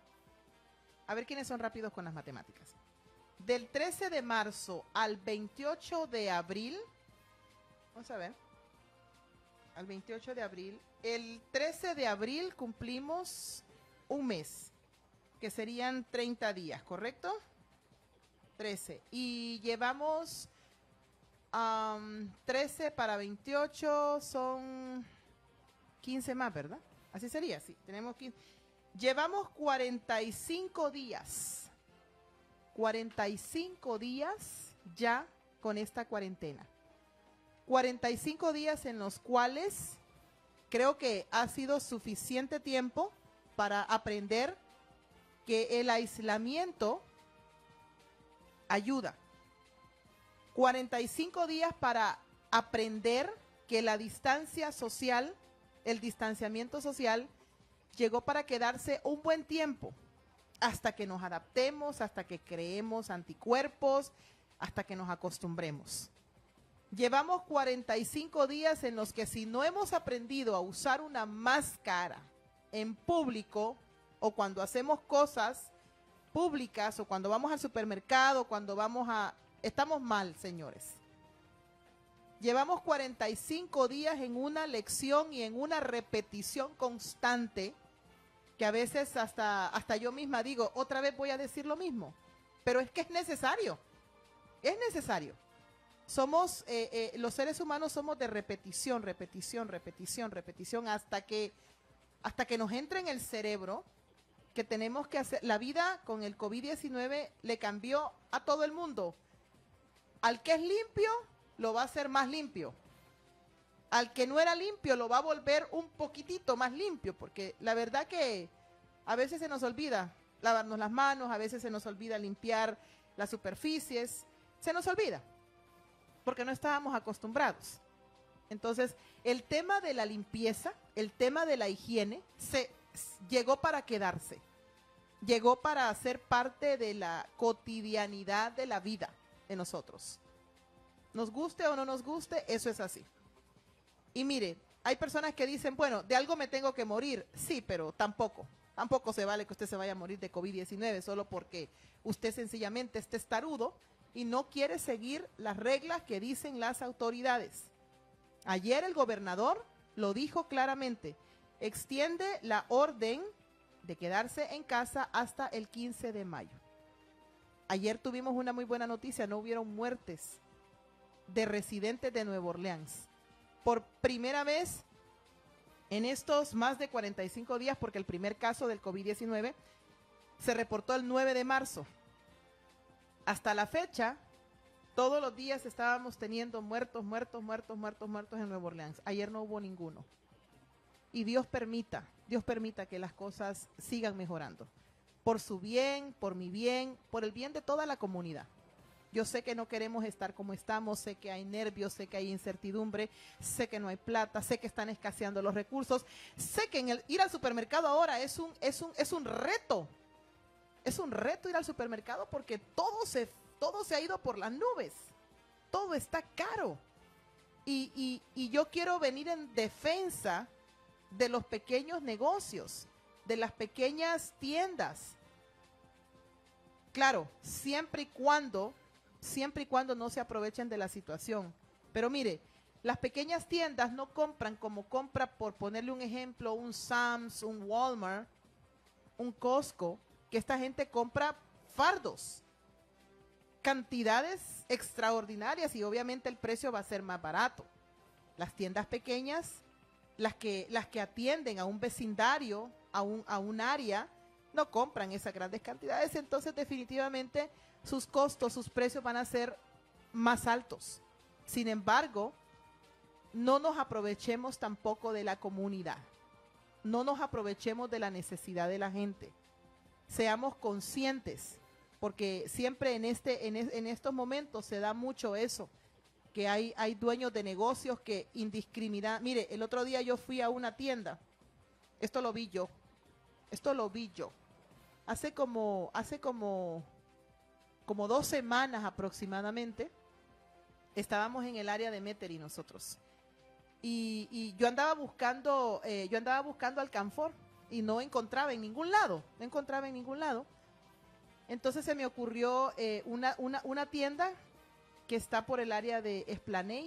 a ver quiénes son rápidos con las matemáticas. Del trece de marzo al veintiocho de abril, vamos a ver. Al veintiocho de abril. El trece de abril cumplimos un mes, que serían treinta días, ¿correcto? trece. Y llevamos um, trece para veintiocho, son quince más, ¿verdad? Así sería, sí. Tenemos quince. Llevamos cuarenta y cinco días. cuarenta y cinco días ya con esta cuarentena. cuarenta y cinco días en los cuales creo que ha sido suficiente tiempo para aprender que el aislamiento ayuda. cuarenta y cinco días para aprender que la distancia social, el distanciamiento social, llegó para quedarse un buen tiempo, hasta que nos adaptemos, hasta que creemos anticuerpos, hasta que nos acostumbremos. Llevamos cuarenta y cinco días en los que si no hemos aprendido a usar una máscara en público o cuando hacemos cosas públicas o cuando vamos al supermercado, cuando vamos a... Estamos mal, señores. Llevamos cuarenta y cinco días en una lección y en una repetición constante que a veces hasta, hasta yo misma digo, otra vez voy a decir lo mismo. Pero es que es necesario. Es necesario. Somos, eh, eh, los seres humanos somos de repetición, repetición, repetición, repetición, hasta que, hasta que nos entre en el cerebro que tenemos que hacer. La vida con el COVID diecinueve le cambió a todo el mundo. Al que es limpio, lo va a hacer más limpio. Al que no era limpio, lo va a volver un poquitito más limpio, porque la verdad que a veces se nos olvida lavarnos las manos, a veces se nos olvida limpiar las superficies, se nos olvida. Porque no estábamos acostumbrados. Entonces, el tema de la limpieza, el tema de la higiene, se llegó para quedarse. Llegó para ser parte de la cotidianidad de la vida de nosotros. Nos guste o no nos guste, eso es así. Y mire, hay personas que dicen, bueno, de algo me tengo que morir. Sí, pero tampoco. Tampoco se vale que usted se vaya a morir de COVID diecinueve solo porque usted sencillamente es testarudo y no quiere seguir las reglas que dicen las autoridades. Ayer el gobernador lo dijo claramente, extiende la orden de quedarse en casa hasta el quince de mayo. Ayer tuvimos una muy buena noticia, no hubieron muertes de residentes de Nueva Orleans. Por primera vez en estos más de cuarenta y cinco días, porque el primer caso del COVID diecinueve se reportó el nueve de marzo. Hasta la fecha, todos los días estábamos teniendo muertos, muertos, muertos, muertos, muertos en Nueva Orleans. Ayer no hubo ninguno. Y Dios permita, Dios permita que las cosas sigan mejorando. Por su bien, por mi bien, por el bien de toda la comunidad. Yo sé que no queremos estar como estamos, sé que hay nervios, sé que hay incertidumbre, sé que no hay plata, sé que están escaseando los recursos, sé que en el, ir al supermercado ahora es un, es un, es un reto. Es un reto ir al supermercado porque todo se, todo se ha ido por las nubes. Todo está caro. Y, y, y yo quiero venir en defensa de los pequeños negocios, de las pequeñas tiendas. Claro, siempre y cuando, siempre y cuando no se aprovechen de la situación. Pero mire, Las pequeñas tiendas no compran como compra, por ponerle un ejemplo, un Sam's, un Walmart, un Costco, que esta gente compra fardos, cantidades extraordinarias y obviamente el precio va a ser más barato. Las tiendas pequeñas, las que, las que atienden a un vecindario, a un, a un área, no compran esas grandes cantidades, entonces definitivamente sus costos, sus precios van a ser más altos. Sin embargo, no nos aprovechemos tampoco de la comunidad, no nos aprovechemos de la necesidad de la gente. Seamos conscientes, porque siempre en, este, en, en estos momentos se da mucho eso, que hay, hay dueños de negocios que indiscriminadamente. Mire, el otro día yo fui a una tienda, esto lo vi yo, esto lo vi yo, hace como, hace como, como dos semanas aproximadamente, estábamos en el área de Metairie nosotros, y, y yo andaba buscando, eh, yo andaba buscando alcanfor, y no encontraba en ningún lado, no encontraba en ningún lado. Entonces se me ocurrió eh, una, una, una tienda que está por el área de Esplanade.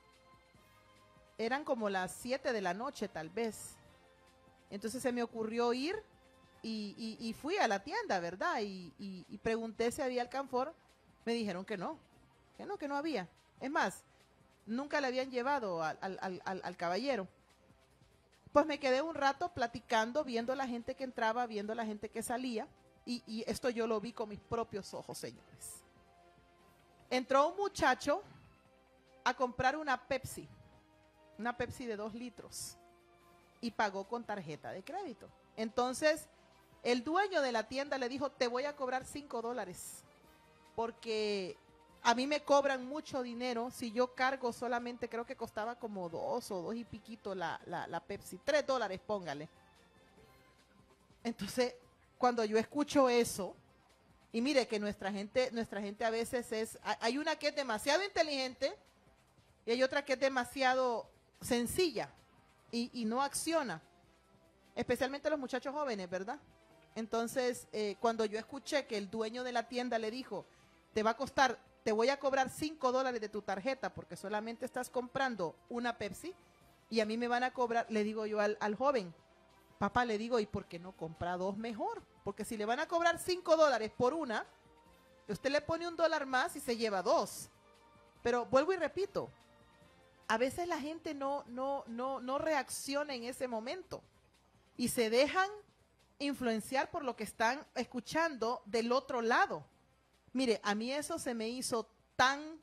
Eran como las siete de la noche tal vez. Entonces se me ocurrió ir y, y, y fui a la tienda, ¿verdad? Y, y, y pregunté si había alcanfor. Me dijeron que no, que no, que no había. Es más, nunca le habían llevado al, al, al, al caballero. Pues me quedé un rato platicando, viendo la gente que entraba, viendo la gente que salía, y, y esto yo lo vi con mis propios ojos, señores. Entró un muchacho a comprar una Pepsi, una Pepsi de dos litros, y pagó con tarjeta de crédito. Entonces, el dueño de la tienda le dijo, te voy a cobrar cinco dólares, porque a mí me cobran mucho dinero si yo cargo solamente, creo que costaba como dos o dos y piquito la, la, la Pepsi, tres dólares, póngale. Entonces, cuando yo escucho eso, y mire que nuestra gente, nuestra gente a veces es, hay una que es demasiado inteligente y hay otra que es demasiado sencilla y, y no acciona, especialmente los muchachos jóvenes, ¿verdad? Entonces, eh, cuando yo escuché que el dueño de la tienda le dijo, te va a costar, te voy a cobrar cinco dólares de tu tarjeta porque solamente estás comprando una Pepsi y a mí me van a cobrar, le digo yo al, al joven, papá, le digo, ¿y por qué no compra dos mejor? Porque si le van a cobrar cinco dólares por una, usted le pone un dólar más y se lleva dos. Pero vuelvo y repito, a veces la gente no, no, no, no reacciona en ese momento y se dejan influenciar por lo que están escuchando del otro lado. Mire, a mí eso se me hizo tan,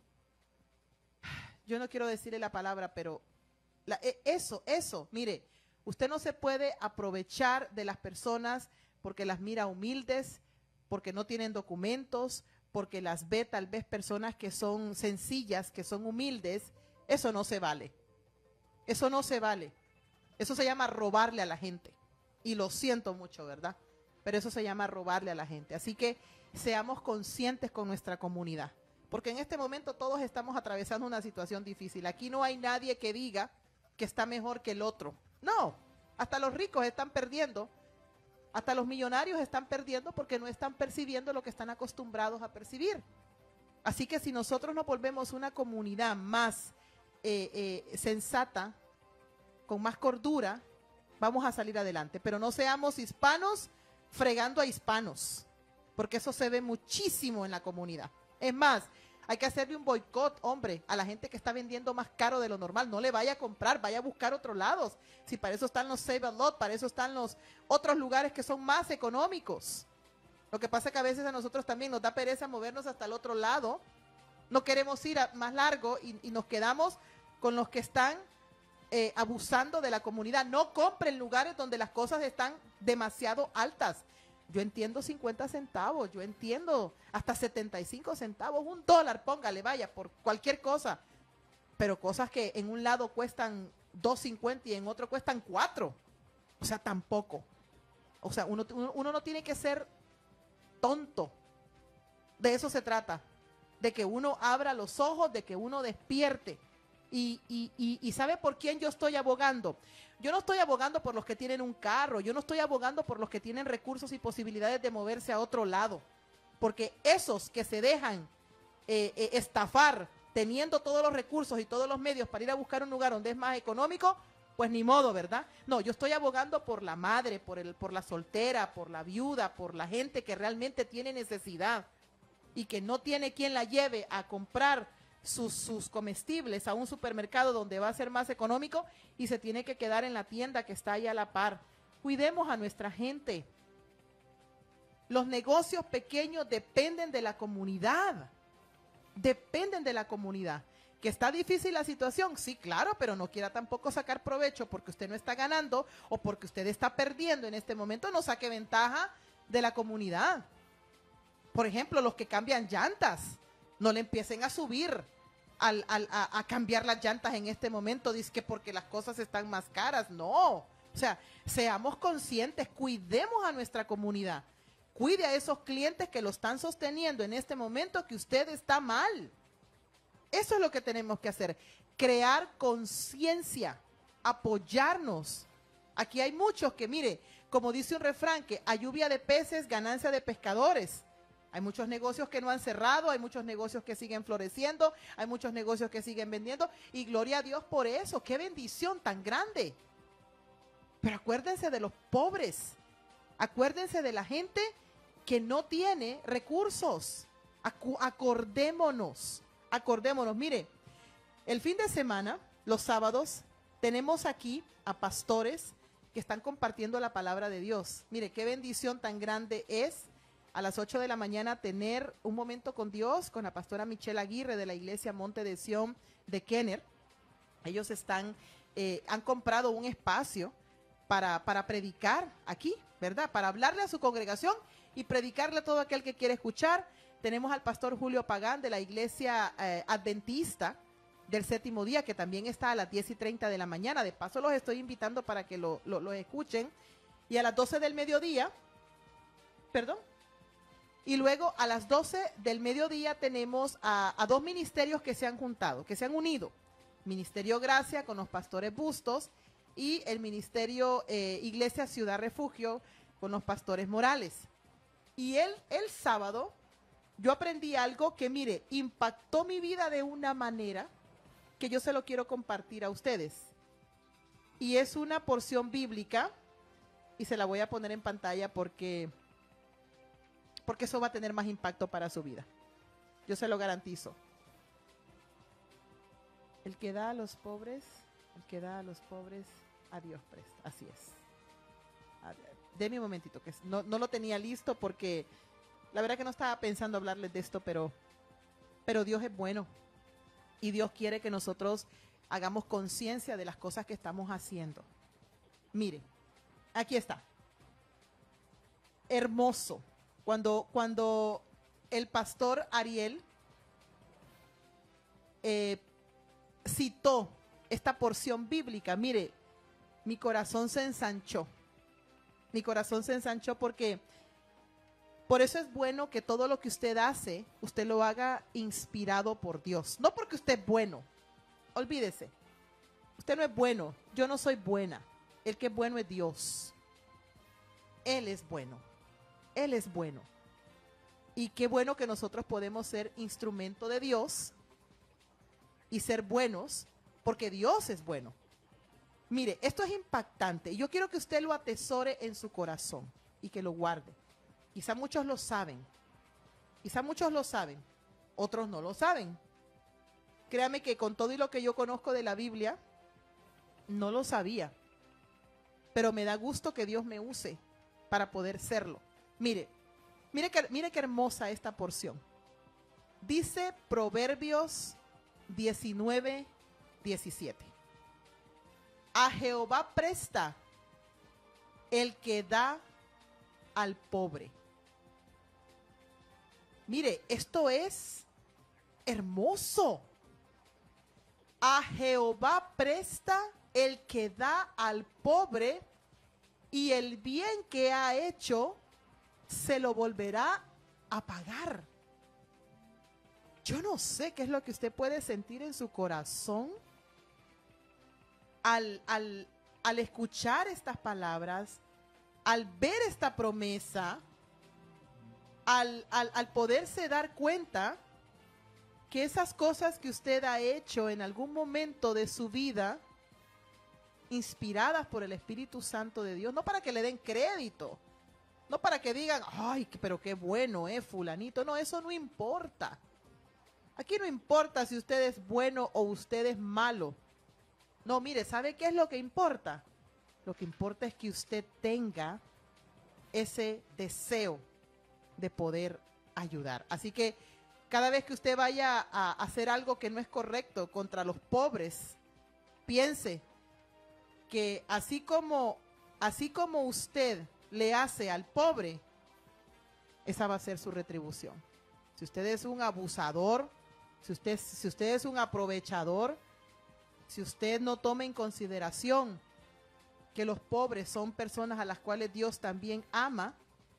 yo no quiero decirle la palabra, pero la, eso, eso, mire, usted no se puede aprovechar de las personas porque las mira humildes, porque no tienen documentos, porque las ve tal vez personas que son sencillas, que son humildes. Eso no se vale. Eso no se vale. Eso se llama robarle a la gente. Y lo siento mucho, ¿verdad? Pero eso se llama robarle a la gente. Así que seamos conscientes con nuestra comunidad, porque en este momento todos estamos atravesando una situación difícil. Aquí no hay nadie que diga que está mejor que el otro. No, hasta los ricos están perdiendo, hasta los millonarios están perdiendo porque no están percibiendo lo que están acostumbrados a percibir. Así que si nosotros nos volvemos una comunidad más eh, eh, sensata, con más cordura, vamos a salir adelante. Pero no seamos hispanos fregando a hispanos, porque eso se ve muchísimo en la comunidad. Es más, hay que hacerle un boicot, hombre, a la gente que está vendiendo más caro de lo normal. No le vaya a comprar, vaya a buscar otros lados. Si para eso están los Save a Lot, para eso están los otros lugares que son más económicos. Lo que pasa es que a veces a nosotros también nos da pereza movernos hasta el otro lado. No queremos ir a más largo y, y nos quedamos con los que están eh, abusando de la comunidad. No compren lugares donde las cosas están demasiado altas. Yo entiendo cincuenta centavos, yo entiendo hasta setenta y cinco centavos, un dólar, póngale, vaya, por cualquier cosa. Pero cosas que en un lado cuestan dos cincuenta y en otro cuestan cuatro. O sea, tampoco. O sea, uno, uno, uno no tiene que ser tonto. De eso se trata. De que uno abra los ojos, de que uno despierte. Y, y, y, y ¿sabe por quién yo estoy abogando? Yo no estoy abogando por los que tienen un carro, yo no estoy abogando por los que tienen recursos y posibilidades de moverse a otro lado, porque esos que se dejan eh, eh, estafar teniendo todos los recursos y todos los medios para ir a buscar un lugar donde es más económico, pues ni modo, ¿verdad? No, yo estoy abogando por la madre, por, el, por la soltera, por la viuda, por la gente que realmente tiene necesidad y que no tiene quien la lleve a comprar sus, sus comestibles a un supermercado donde va a ser más económico y se tiene que quedar en la tienda que está ahí a la par. Cuidemos a nuestra gente. Los negocios pequeños dependen de la comunidad. Dependen de la comunidad. ¿Que está difícil la situación? Sí, claro, pero no quiera tampoco sacar provecho porque usted no está ganando o porque usted está perdiendo en este momento. No saque ventaja de la comunidad. Por ejemplo, los que cambian llantas, no le empiecen a subir, al, al, a, a cambiar las llantas en este momento, dice que porque las cosas están más caras. No, o sea, seamos conscientes, cuidemos a nuestra comunidad. Cuide a esos clientes que lo están sosteniendo en este momento que usted está mal. Eso es lo que tenemos que hacer, crear conciencia, apoyarnos. Aquí hay muchos que, mire, como dice un refrán, que a lluvia de peces, ganancia de pescadores. Hay muchos negocios que no han cerrado, hay muchos negocios que siguen floreciendo, hay muchos negocios que siguen vendiendo y gloria a Dios por eso. ¡Qué bendición tan grande! Pero acuérdense de los pobres, acuérdense de la gente que no tiene recursos. Acu- acordémonos. Acordémonos, mire, el fin de semana, los sábados, tenemos aquí a pastores que están compartiendo la palabra de Dios. Mire, qué bendición tan grande es a las ocho de la mañana tener un momento con Dios, con la pastora Michelle Aguirre de la iglesia Monte de Sión de Kenner. Ellos están, eh, han comprado un espacio para, para predicar aquí, ¿verdad? Para hablarle a su congregación y predicarle a todo aquel que quiere escuchar. Tenemos al pastor Julio Pagán de la iglesia eh, adventista del séptimo día, que también está a las diez y treinta de la mañana. De paso los estoy invitando para que lo, lo, lo escuchen. Y a las doce del mediodía, perdón, y luego a las doce del mediodía tenemos a, a dos ministerios que se han juntado, que se han unido. Ministerio Gracia con los pastores Bustos y el ministerio eh, Iglesia Ciudad Refugio con los pastores Morales. Y el, el sábado yo aprendí algo que, mire, impactó mi vida de una manera que yo se lo quiero compartir a ustedes. Y es una porción bíblica y se la voy a poner en pantalla porque, porque eso va a tener más impacto para su vida. Yo se lo garantizo. El que da a los pobres, el que da a los pobres, a Dios presta. Así es. A ver, deme un momentito, que no, no lo tenía listo porque la verdad que no estaba pensando hablarles de esto, pero, pero Dios es bueno. Y Dios quiere que nosotros hagamos conciencia de las cosas que estamos haciendo. Mire, aquí está. Hermoso. Cuando, cuando el pastor Ariel eh, citó esta porción bíblica, mire, mi corazón se ensanchó. Mi corazón se ensanchó porque por eso es bueno que todo lo que usted hace, usted lo haga inspirado por Dios. No porque usted es bueno. Olvídese. Usted no es bueno. Yo no soy buena. El que es bueno es Dios. Él es bueno. Él es bueno. Y qué bueno que nosotros podemos ser instrumento de Dios y ser buenos porque Dios es bueno. Mire, esto es impactante. Yo quiero que usted lo atesore en su corazón y que lo guarde. Quizá muchos lo saben. Quizá muchos lo saben. Otros no lo saben. Créame que con todo y lo que yo conozco de la Biblia, no lo sabía. Pero me da gusto que Dios me use para poder serlo. Mire, mire que, mire qué hermosa esta porción. Dice Proverbios diecinueve, diecisiete. A Jehová presta el que da al pobre. Mire, esto es hermoso. A Jehová presta el que da al pobre y el bien que ha hecho se lo volverá a pagar. Yo no sé qué es lo que usted puede sentir en su corazón al, al, al escuchar estas palabras, al ver esta promesa, al, al, al poderse dar cuenta que esas cosas que usted ha hecho en algún momento de su vida, inspiradas por el Espíritu Santo de Dios, no para que le den crédito, no para que digan, ay, pero qué bueno es fulanito, no, eso no importa. Aquí no importa si usted es bueno o usted es malo. No, mire, ¿sabe qué es lo que importa? Lo que importa es que usted tenga ese deseo de poder ayudar. Así que cada vez que usted vaya a hacer algo que no es correcto contra los pobres, piense que así como, así como usted le hace al pobre, esa va a ser su retribución. Si usted es un abusador, si usted, si usted es un aprovechador, si usted no toma en consideración que los pobres son personas a las cuales Dios también ama,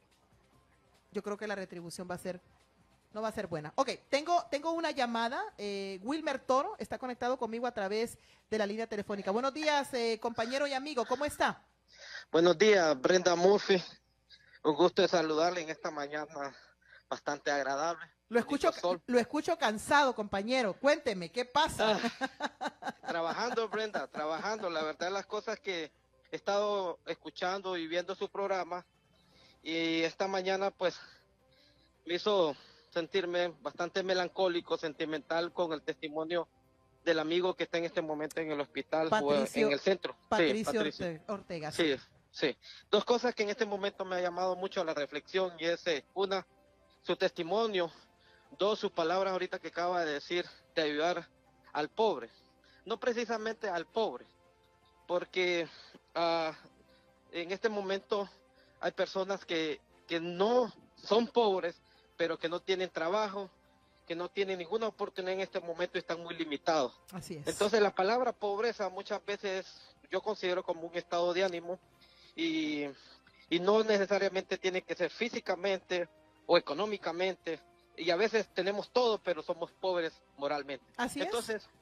yo creo que la retribución va a ser, no va a ser buena. Ok, tengo, tengo una llamada. Eh, Wilmer Toro está conectado conmigo a través de la línea telefónica. Buenos días, eh, compañero y amigo, ¿cómo está? Buenos días, Brenda Murphy. Un gusto de saludarle en esta mañana bastante agradable. Lo escucho, lo escucho cansado, compañero. Cuénteme, ¿qué pasa? Ah, trabajando, Brenda, trabajando. La verdad, las cosas que he estado escuchando y viendo su programa, y esta mañana, pues, me hizo sentirme bastante melancólico, sentimental con el testimonio del amigo que está en este momento en el hospital, Patricio, o en el centro. Patricio, sí, Patricio. Ortega. Sí, sí. Dos cosas que en este momento me ha llamado mucho a la reflexión, y es, eh, una, su testimonio. Dos, sus palabras ahorita que acaba de decir, de ayudar al pobre. No precisamente al pobre, porque uh, en este momento hay personas que, que no son pobres, pero que no tienen trabajo, que no tienen ninguna oportunidad en este momento y están muy limitados. Así es. Entonces la palabra pobreza muchas veces yo considero como un estado de ánimo, y, y no necesariamente tiene que ser físicamente o económicamente. Y a veces tenemos todo, pero somos pobres moralmente. Así Entonces, es.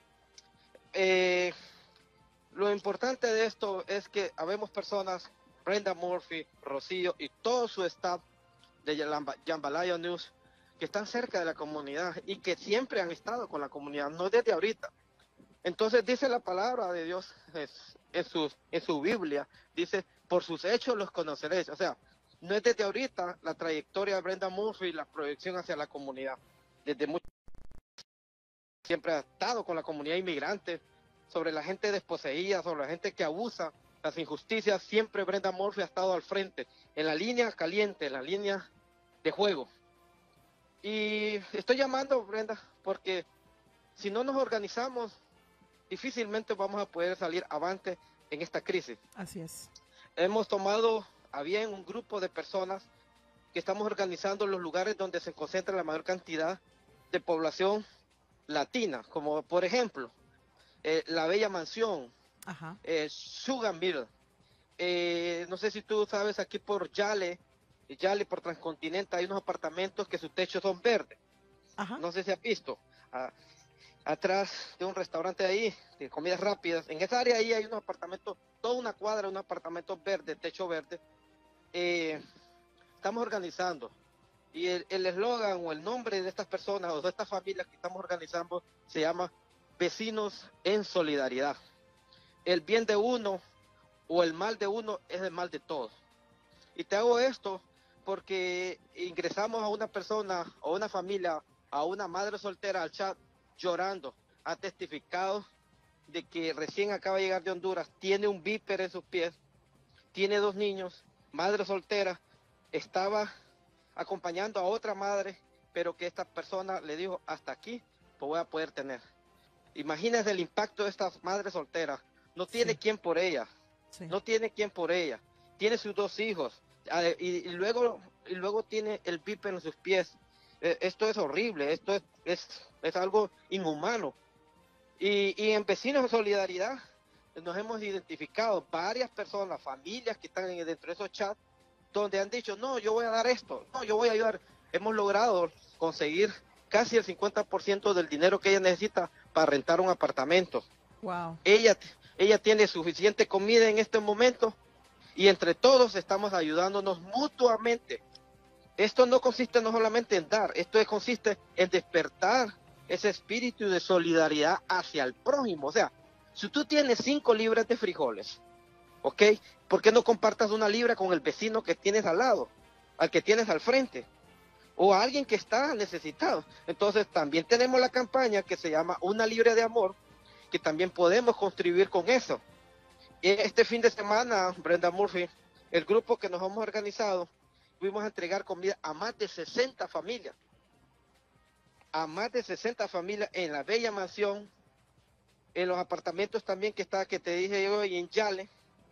Eh, lo importante de esto es que habemos personas, Brenda Murphy, Rocío y todo su staff de Jambalaya News, que están cerca de la comunidad y que siempre han estado con la comunidad, no desde ahorita. Entonces dice la palabra de Dios es, en, su, en su Biblia, dice, por sus hechos los conoceréis. O sea, no es desde ahorita la trayectoria de Brenda Murphy y la proyección hacia la comunidad. Desde mucho siempre ha estado con la comunidad inmigrante, sobre la gente desposeída, sobre la gente que abusa, las injusticias. Siempre Brenda Murphy ha estado al frente, en la línea caliente, en la línea de juego. Y estoy llamando, Brenda, porque si no nos organizamos, difícilmente vamos a poder salir avante en esta crisis. Así es. Hemos tomado a bien un grupo de personas que estamos organizando los lugares donde se concentra la mayor cantidad de población latina, como por ejemplo eh, La Bella Mansión, Ajá. Eh, Sugarmill, eh, no sé si tú sabes, aquí por Yale, Yale por Transcontinente hay unos apartamentos que sus techos son verdes. Ajá. No sé si has visto, ah, atrás de un restaurante ahí de comidas rápidas, en esa área ahí hay unos apartamentos, toda una cuadra, unos apartamentos verdes, techo verde. Eh, estamos organizando y el eslogan o el nombre de estas personas o de estas familias que estamos organizando se llama Vecinos en Solidaridad. El bien de uno o el mal de uno es el mal de todos. Y te hago esto porque ingresamos a una persona o una familia, a una madre soltera al chat llorando. Ha testificado de que recién acaba de llegar de Honduras, tiene un viper en sus pies, tiene dos niños, madre soltera, estaba acompañando a otra madre, pero que esta persona le dijo, hasta aquí pues voy a poder tener. Imagínense el impacto de esta madre soltera, no tiene sí. quien por ella, sí. no tiene quien por ella, tiene sus dos hijos, y, y, luego, y luego tiene el viper en sus pies. Esto es horrible, esto es, es, es algo inhumano. Y, y en Vecinos de Solidaridad nos hemos identificado varias personas, familias que están dentro de esos chats, donde han dicho, no, yo voy a dar esto, no, yo voy a ayudar. Hemos logrado conseguir casi el cincuenta por ciento del dinero que ella necesita para rentar un apartamento. Wow. Ella, ella tiene suficiente comida en este momento y entre todos estamos ayudándonos mutuamente. Esto no consiste no solamente en dar, esto consiste en despertar ese espíritu de solidaridad hacia el prójimo. O sea, si tú tienes cinco libras de frijoles, ¿ok? ¿Por qué no compartas una libra con el vecino que tienes al lado, al que tienes al frente? O a alguien que está necesitado. Entonces también tenemos la campaña que se llama Una Libra de Amor, que también podemos contribuir con eso. Este fin de semana, Brenda Murphy, el grupo que nos hemos organizado, fuimos a entregar comida a más de sesenta familias. A más de sesenta familias en la bella mansión, en los apartamentos también que está, que te dije yo, y en Yale,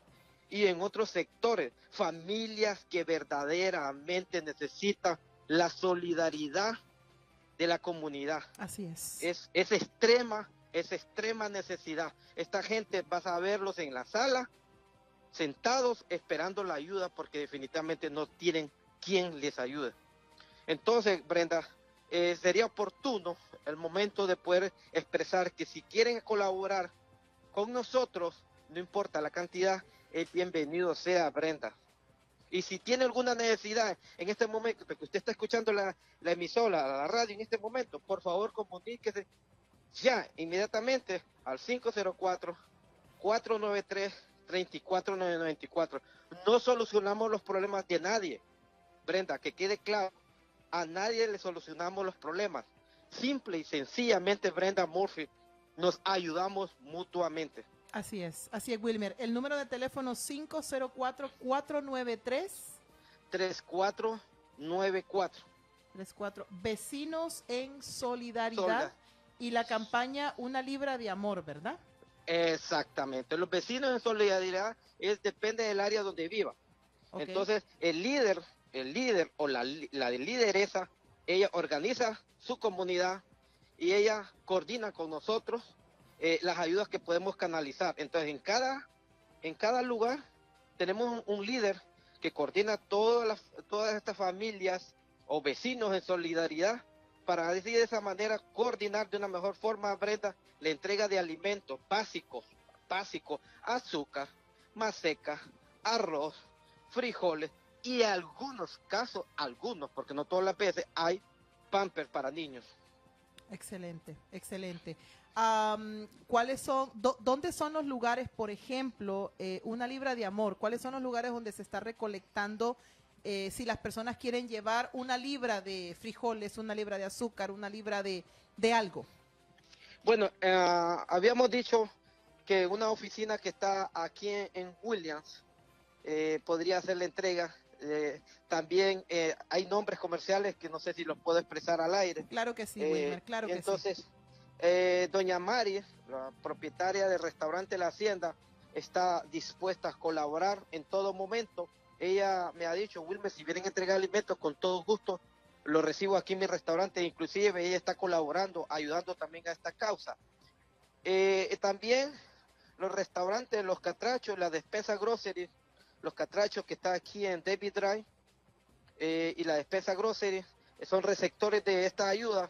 y en otros sectores. Familias que verdaderamente necesitan la solidaridad de la comunidad. Así es. Es, es extrema, es extrema necesidad. Esta gente vas a verlos en la sala, sentados esperando la ayuda, porque definitivamente no tienen quien les ayude. Entonces, Brenda, eh, sería oportuno el momento de poder expresar que si quieren colaborar con nosotros, no importa la cantidad, es bienvenido sea, Brenda. Y si tiene alguna necesidad en este momento, que usted está escuchando la, la emisora, la radio en este momento, por favor comuníquese ya, inmediatamente, al cinco cero cuatro, cuatro nueve tres, tres cuatro nueve cuatro. No solucionamos los problemas de nadie, Brenda, que quede claro, a nadie le solucionamos los problemas. Simple y sencillamente, Brenda Murphy, nos ayudamos mutuamente. Así es, así es, Wilmer. El número de teléfono cinco cero cuatro, cuatro nueve tres, tres cuatro nueve cuatro. tres cuatro. Vecinos en Solidaridad. Solidar. Y la campaña Una Libra de Amor, ¿verdad? Exactamente. Los vecinos en solidaridad es depende del área donde viva. Okay. Entonces, el líder, el líder o la, la lideresa, ella organiza su comunidad y ella coordina con nosotros eh, las ayudas que podemos canalizar. Entonces, en cada, en cada lugar tenemos un, un líder que coordina todas las, todas estas familias o vecinos en solidaridad, para así de esa manera coordinar de una mejor forma, Brenda, la entrega de alimentos básicos, básicos, azúcar, maseca, arroz, frijoles y en algunos casos, algunos, porque no todas las veces hay pampers para niños. Excelente, excelente. Um, ¿Cuáles son, do, dónde son los lugares, por ejemplo, eh, Una Libra de Amor? ¿Cuáles son los lugares donde se está recolectando? Eh, si las personas quieren llevar una libra de frijoles, una libra de azúcar, una libra de, de algo. Bueno, eh, habíamos dicho que una oficina que está aquí en, en Williams eh, podría hacer la entrega. Eh, también eh, hay nombres comerciales que no sé si los puedo expresar al aire. Claro que sí, eh, Wilmer, claro que entonces, sí. Eh, doña Mari, la propietaria del restaurante La Hacienda, está dispuesta a colaborar en todo momento. Ella me ha dicho, Wilmer, si vienen a entregar alimentos, con todo gusto, lo recibo aquí en mi restaurante. Inclusive ella está colaborando, ayudando también a esta causa. Eh, también los restaurantes, los catrachos, la Despensa Grocery, los catrachos que está aquí en David Drive eh, y la Despensa Grocery, son receptores de esta ayuda.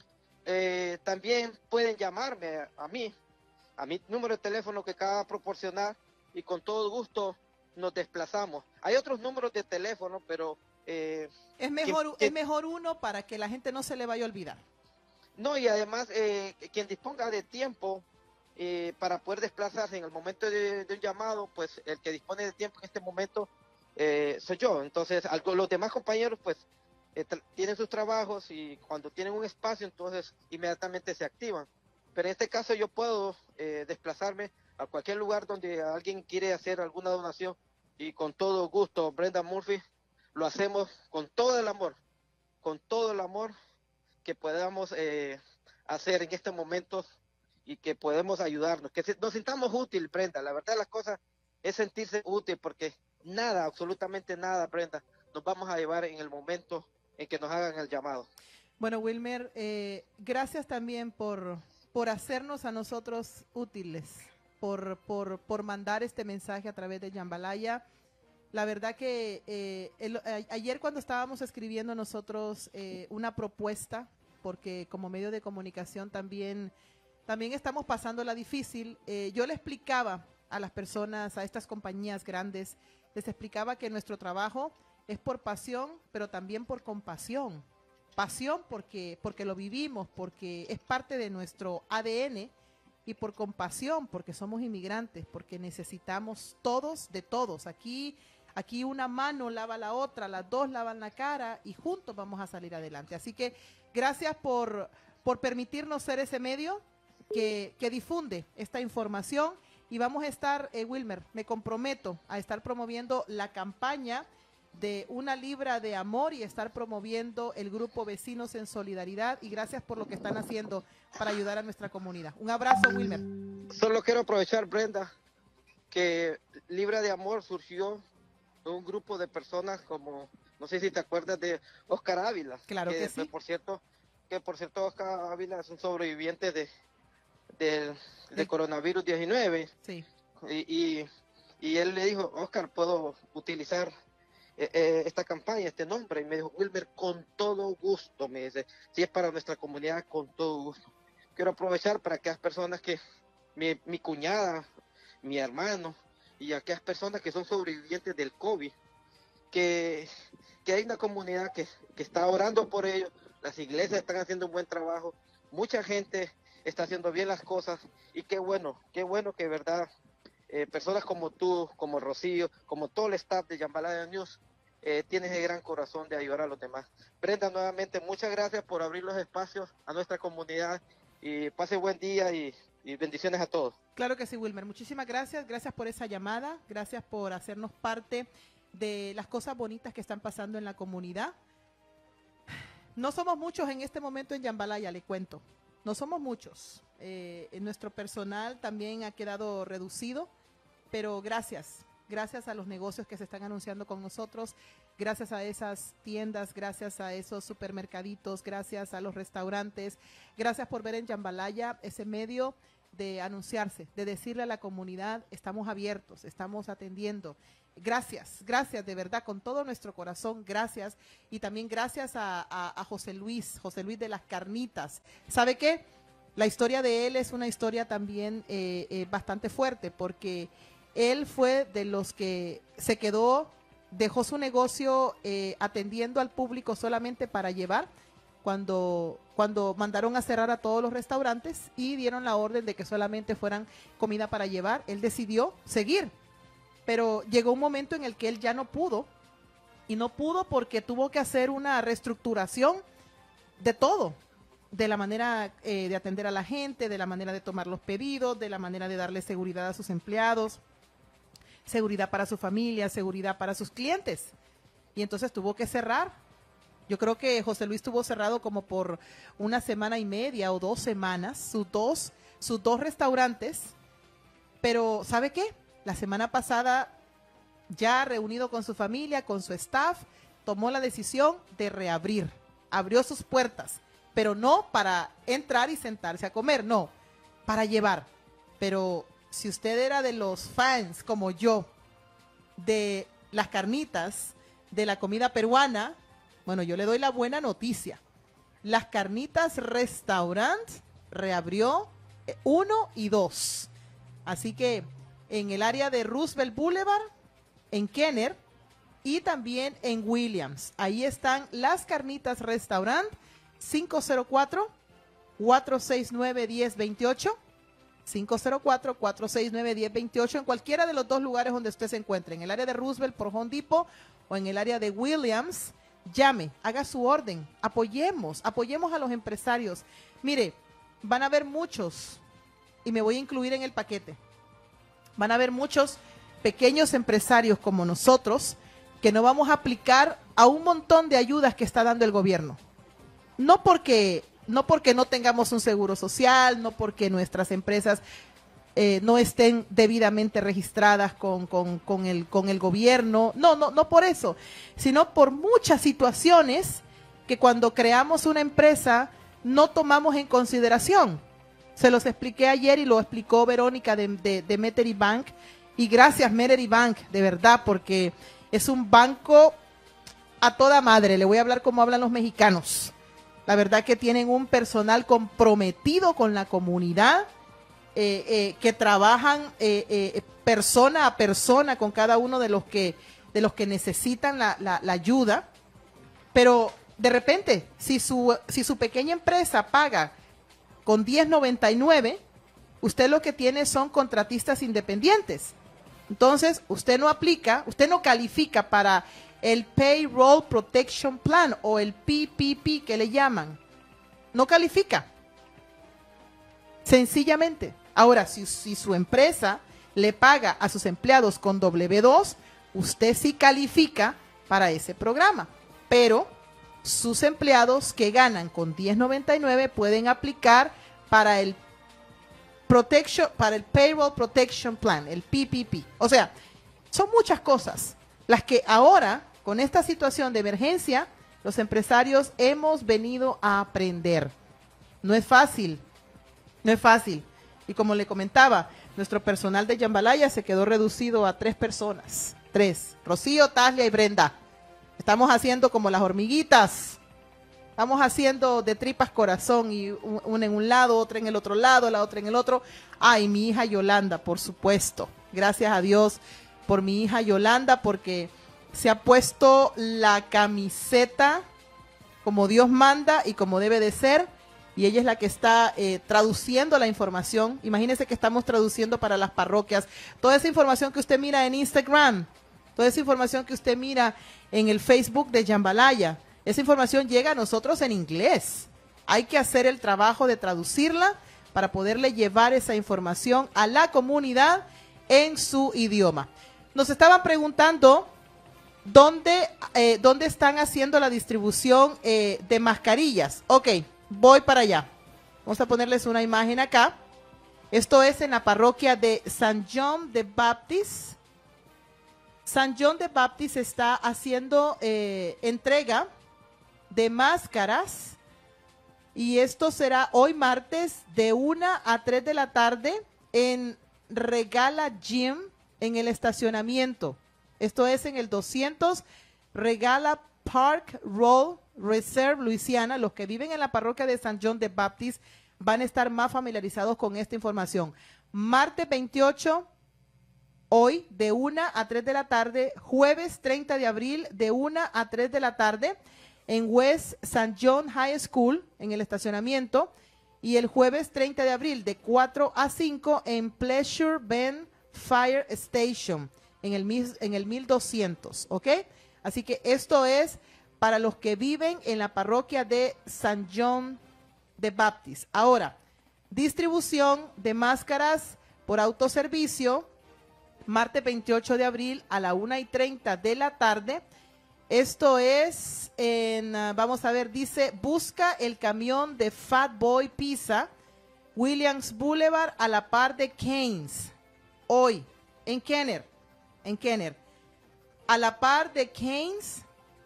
Eh, también pueden llamarme a, a mí, a mi número de teléfono que acaba de proporcionar, y con todo gusto nos desplazamos. Hay otros números de teléfono, pero... Eh, es, mejor, quien, es mejor uno para que la gente no se le vaya a olvidar. No, y además, eh, quien disponga de tiempo eh, para poder desplazarse en el momento de, de un llamado, pues el que dispone de tiempo en este momento eh, soy yo. Entonces, algo, los demás compañeros, pues, eh, tienen sus trabajos y cuando tienen un espacio, entonces inmediatamente se activan. Pero en este caso yo puedo eh, desplazarme a cualquier lugar donde alguien quiere hacer alguna donación, y con todo gusto, Brenda Murphy, lo hacemos con todo el amor, con todo el amor que podamos eh, hacer en este momento y que podemos ayudarnos, que se, nos sintamos útiles, Brenda. La verdad, las cosas es sentirse útil, porque nada, absolutamente nada, Brenda, nos vamos a llevar en el momento en que nos hagan el llamado. Bueno, Wilmer, eh, gracias también por, por hacernos a nosotros útiles. Por, por, por mandar este mensaje a través de Jambalaya. La verdad que eh, el, a, ayer cuando estábamos escribiendo nosotros eh, una propuesta, porque como medio de comunicación también, también estamos pasando la difícil, eh, yo le explicaba a las personas, a estas compañías grandes, les explicaba que nuestro trabajo es por pasión, pero también por compasión. pasión, porque, porque lo vivimos, porque es parte de nuestro A D N, y por compasión, porque somos inmigrantes, porque necesitamos todos de todos. Aquí, aquí una mano lava la otra, las dos lavan la cara y juntos vamos a salir adelante. Así que gracias por, por permitirnos ser ese medio que, que difunde esta información, y vamos a estar, eh, Wilmer, me comprometo a estar promoviendo la campaña de una libra de amor y estar promoviendo el grupo Vecinos en Solidaridad, y gracias por lo que están haciendo para ayudar a nuestra comunidad. Un abrazo, Wilmer. Solo quiero aprovechar, Brenda, que Libra de Amor surgió de un grupo de personas como, no sé si te acuerdas de Oscar Ávila. Claro que, que sí. Por cierto, que por cierto Oscar Ávila es un sobreviviente de, de, de sí. coronavirus diecinueve. Sí. Y, y, y él le dijo, Oscar, ¿puedo utilizar Eh, eh, esta campaña, este nombre? Y me dijo, Wilmer, con todo gusto, me dice, si es para nuestra comunidad, con todo gusto. Quiero aprovechar para aquellas personas que, mi, mi cuñada, mi hermano, y aquellas personas que son sobrevivientes del COVID, que, que hay una comunidad que, que está orando por ellos, las iglesias están haciendo un buen trabajo, mucha gente está haciendo bien las cosas, y qué bueno, qué bueno que verdad, Eh, personas como tú, como Rocío, como todo el staff de Jambalaya News, eh, tienes el gran corazón de ayudar a los demás. Brenda, nuevamente, muchas gracias por abrir los espacios a nuestra comunidad, y pase buen día y, y bendiciones a todos. Claro que sí, Wilmer, muchísimas gracias, gracias por esa llamada, gracias por hacernos parte de las cosas bonitas que están pasando en la comunidad. No somos muchos en este momento en Jambalaya, le cuento, no somos muchos, eh, nuestro personal también ha quedado reducido, pero gracias, gracias a los negocios que se están anunciando con nosotros, gracias a esas tiendas, gracias a esos supermercaditos, gracias a los restaurantes, gracias por ver en Jambalaya ese medio de anunciarse, de decirle a la comunidad, estamos abiertos, estamos atendiendo. Gracias, gracias de verdad, con todo nuestro corazón, gracias. Y también gracias a, a, a José Luis, José Luis de las Carnitas. ¿Sabe qué? La historia de él es una historia también eh, eh, bastante fuerte, porque él fue de los que se quedó, dejó su negocio eh, atendiendo al público solamente para llevar, cuando, cuando mandaron a cerrar a todos los restaurantes y dieron la orden de que solamente fueran comida para llevar. Él decidió seguir, pero llegó un momento en el que él ya no pudo, y no pudo porque tuvo que hacer una reestructuración de todo, de la manera eh, de atender a la gente, de la manera de tomar los pedidos, de la manera de darle seguridad a sus empleados, seguridad para su familia, seguridad para sus clientes. Y entonces tuvo que cerrar. Yo creo que José Luis estuvo cerrado como por una semana y media o dos semanas, sus dos, sus dos restaurantes. Pero ¿sabe qué? La semana pasada, ya reunido con su familia, con su staff, tomó la decisión de reabrir. Abrió sus puertas, pero no para entrar y sentarse a comer, no, para llevar. Pero si usted era de los fans, como yo, de las carnitas, de la comida peruana, bueno, yo le doy la buena noticia. Las Carnitas Restaurant reabrió uno y dos. Así que en el área de Roosevelt Boulevard, en Kenner y también en Williams. Ahí están las Carnitas Restaurant, cinco cero cuatro, cuatro seis nueve, uno cero dos ocho. cinco cero cuatro, cuatro seis nueve, uno cero dos ocho, en cualquiera de los dos lugares donde usted se encuentre, en el área de Roosevelt por Home Depot o en el área de Williams. Llame, haga su orden, apoyemos, apoyemos a los empresarios. Mire, van a haber muchos, y me voy a incluir en el paquete, van a haber muchos pequeños empresarios como nosotros que no vamos a aplicar a un montón de ayudas que está dando el gobierno. No porque, no porque no tengamos un seguro social, no porque nuestras empresas eh, no estén debidamente registradas con, con, con, el, con el gobierno, no, no, no por eso, sino por muchas situaciones que cuando creamos una empresa no tomamos en consideración. Se los expliqué ayer y lo explicó Verónica de, de, de Metairie Bank, y gracias Metairie Bank, de verdad, porque es un banco a toda madre. Le voy a hablar como hablan los mexicanos. La verdad que tienen un personal comprometido con la comunidad, eh, eh, que trabajan eh, eh, persona a persona con cada uno de los que, de los que necesitan la, la, la ayuda. Pero de repente, si su, si su pequeña empresa paga con diez noventa y nueve, usted lo que tiene son contratistas independientes. Entonces, usted no aplica, usted no califica para el Payroll Protection Plan o el P P P que le llaman. No califica. Sencillamente. Ahora, si, si su empresa le paga a sus empleados con W dos, usted sí califica para ese programa. Pero sus empleados que ganan con diez noventa y nueve pueden aplicar para el Protection, para el Payroll Protection Plan, el P P P. O sea, son muchas cosas las que ahora, con esta situación de emergencia, los empresarios hemos venido a aprender. No es fácil, no es fácil. Y como le comentaba, nuestro personal de Jambalaya se quedó reducido a tres personas. Tres. Rocío, Taslia y Brenda. Estamos haciendo como las hormiguitas. Estamos haciendo de tripas corazón y una en un lado, otra en el otro lado, la otra en el otro. Ay, mi hija Yolanda, por supuesto. Gracias a Dios por mi hija Yolanda, porque se ha puesto la camiseta como Dios manda y como debe de ser. Y ella es la que está eh, traduciendo la información. Imagínense que estamos traduciendo para las parroquias. Toda esa información que usted mira en Instagram, toda esa información que usted mira en el Facebook de Jambalaya, esa información llega a nosotros en inglés. Hay que hacer el trabajo de traducirla para poderle llevar esa información a la comunidad en su idioma. Nos estaban preguntando dónde, eh, dónde están haciendo la distribución eh, de mascarillas. Ok, voy para allá. Vamos a ponerles una imagen acá. Esto es en la parroquia de San John the Baptist. San John the Baptist está haciendo eh, entrega de máscaras, y esto será hoy martes de una a tres de la tarde en Regala Gym en el estacionamiento. Esto es en el doscientos Regala Park Road, Reserve, Luisiana. Los que viven en la parroquia de San John the Baptist van a estar más familiarizados con esta información. Martes veintiocho, hoy de una a tres de la tarde, jueves treinta de abril de una a tres de la tarde en West San John High School, en el estacionamiento, y el jueves treinta de abril de cuatro a cinco en Pleasure Bend Fire Station, en el, en el mil doscientos, ¿ok? Así que esto es para los que viven en la parroquia de San John the Baptist. Ahora, distribución de máscaras por autoservicio, martes veintiocho de abril a la una y treinta de la tarde. Esto es en, uh, vamos a ver, dice, busca el camión de Fat Boy Pizza, Williams Boulevard, a la par de Keynes. Hoy, en Kenner, en Kenner. A la par de Keynes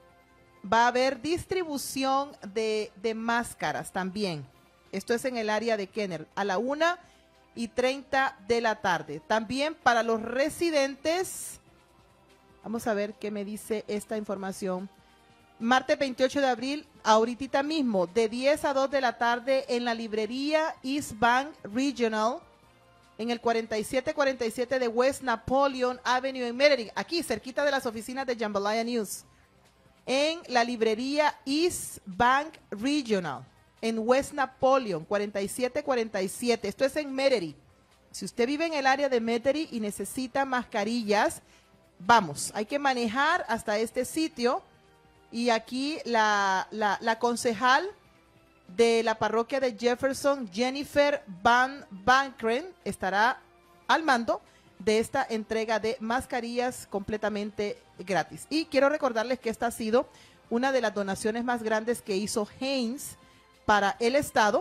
va a haber distribución de, de máscaras también. Esto es en el área de Kenner, a la una y treinta de la tarde. También para los residentes, vamos a ver qué me dice esta información. Martes veintiocho de abril, ahorita mismo, de diez a dos de la tarde en la librería East Bank Regional, en el cuarenta y siete cuarenta y siete de West Napoleon Avenue en Metairie, aquí cerquita de las oficinas de Jambalaya News. En la librería East Bank Regional, en West Napoleon, cuarenta y siete cuarenta y siete. Esto es en Metairie. Si usted vive en el área de Metairie y necesita mascarillas, vamos, hay que manejar hasta este sitio. Y aquí la, la, la concejal de la parroquia de Jefferson, Jennifer Van Bankren, estará al mando de esta entrega de mascarillas completamente gratis. Y quiero recordarles que esta ha sido una de las donaciones más grandes que hizo Haynes para el Estado,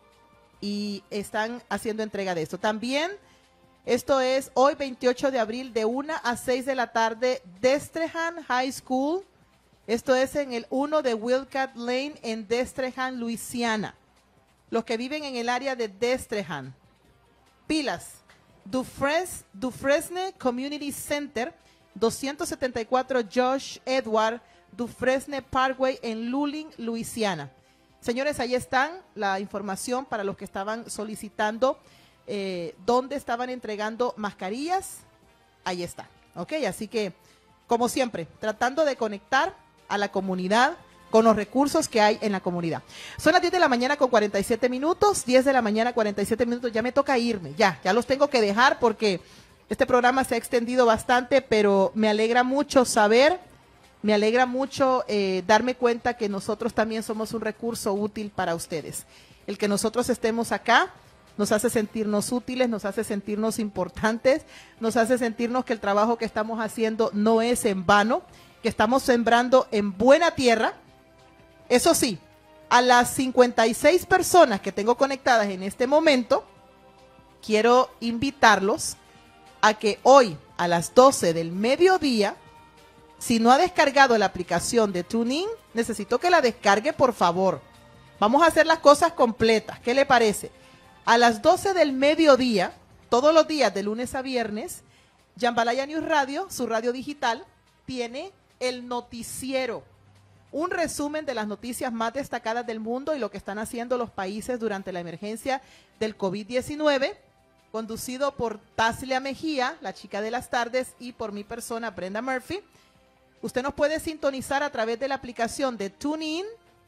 y están haciendo entrega de esto. También, esto es hoy veintiocho de abril de una a seis de la tarde, Destrehan High School. Esto es en el uno de Wildcat Lane en Destrehan, Luisiana. Los que viven en el área de Destrehan, pilas. Dufres, Dufresne Community Center, doscientos setenta y cuatro Josh Edward Dufresne Parkway en Luling, Luisiana. Señores, ahí están la información para los que estaban solicitando eh, dónde estaban entregando mascarillas. Ahí está, ¿ok? Así que, como siempre, tratando de conectar a la comunidad con los recursos que hay en la comunidad. Son las diez de la mañana con cuarenta y siete minutos, diez de la mañana cuarenta y siete minutos, ya me toca irme, ya, ya los tengo que dejar porque este programa se ha extendido bastante, pero me alegra mucho saber, me alegra mucho eh, darme cuenta que nosotros también somos un recurso útil para ustedes. El que nosotros estemos acá nos hace sentirnos útiles, nos hace sentirnos importantes, nos hace sentirnos que el trabajo que estamos haciendo no es en vano, que estamos sembrando en buena tierra. Eso sí, a las cincuenta y seis personas que tengo conectadas en este momento, quiero invitarlos a que hoy a las doce del mediodía, si no ha descargado la aplicación de TuneIn, necesito que la descargue, por favor. Vamos a hacer las cosas completas. ¿Qué le parece? A las doce del mediodía, todos los días de lunes a viernes, Jambalaya News Radio, su radio digital, tiene el noticiero. Un resumen de las noticias más destacadas del mundo y lo que están haciendo los países durante la emergencia del COVID diecinueve, conducido por Taslia Mejía, la chica de las tardes, y por mi persona, Brenda Murphy. Usted nos puede sintonizar a través de la aplicación de TuneIn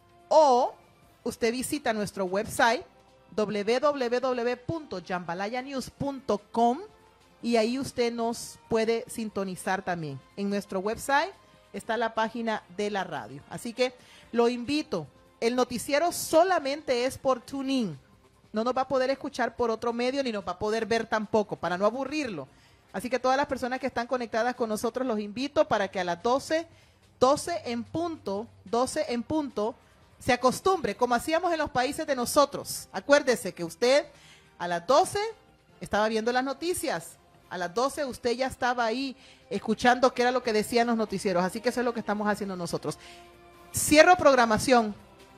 o usted visita nuestro website w w w punto jambalaya news punto com y ahí usted nos puede sintonizar también. En nuestro website está la página de la radio. Así que lo invito. El noticiero solamente es por TuneIn. No nos va a poder escuchar por otro medio ni nos va a poder ver tampoco, para no aburrirlo. Así que todas las personas que están conectadas con nosotros los invito para que a las doce, doce en punto, doce en punto, se acostumbre, como hacíamos en los países de nosotros. Acuérdese que usted a las doce estaba viendo las noticias. A las doce usted ya estaba ahí escuchando qué era lo que decían los noticieros. Así que eso es lo que estamos haciendo nosotros. Cierro programación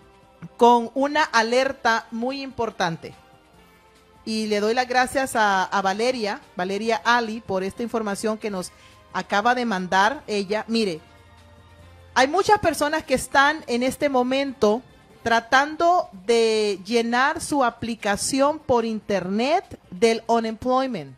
con una alerta muy importante. Y le doy las gracias a, a Valeria, Valeria Ali, por esta información que nos acaba de mandar ella. Mire, hay muchas personas que están en este momento tratando de llenar su aplicación por internet del unemployment.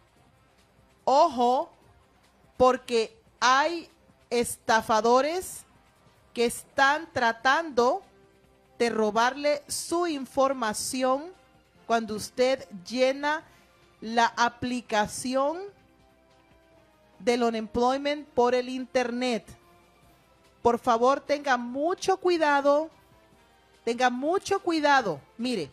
Ojo, porque hay estafadores que están tratando de robarle su información cuando usted llena la aplicación del unemployment por el internet. Por favor, tenga mucho cuidado, tenga mucho cuidado. Mire,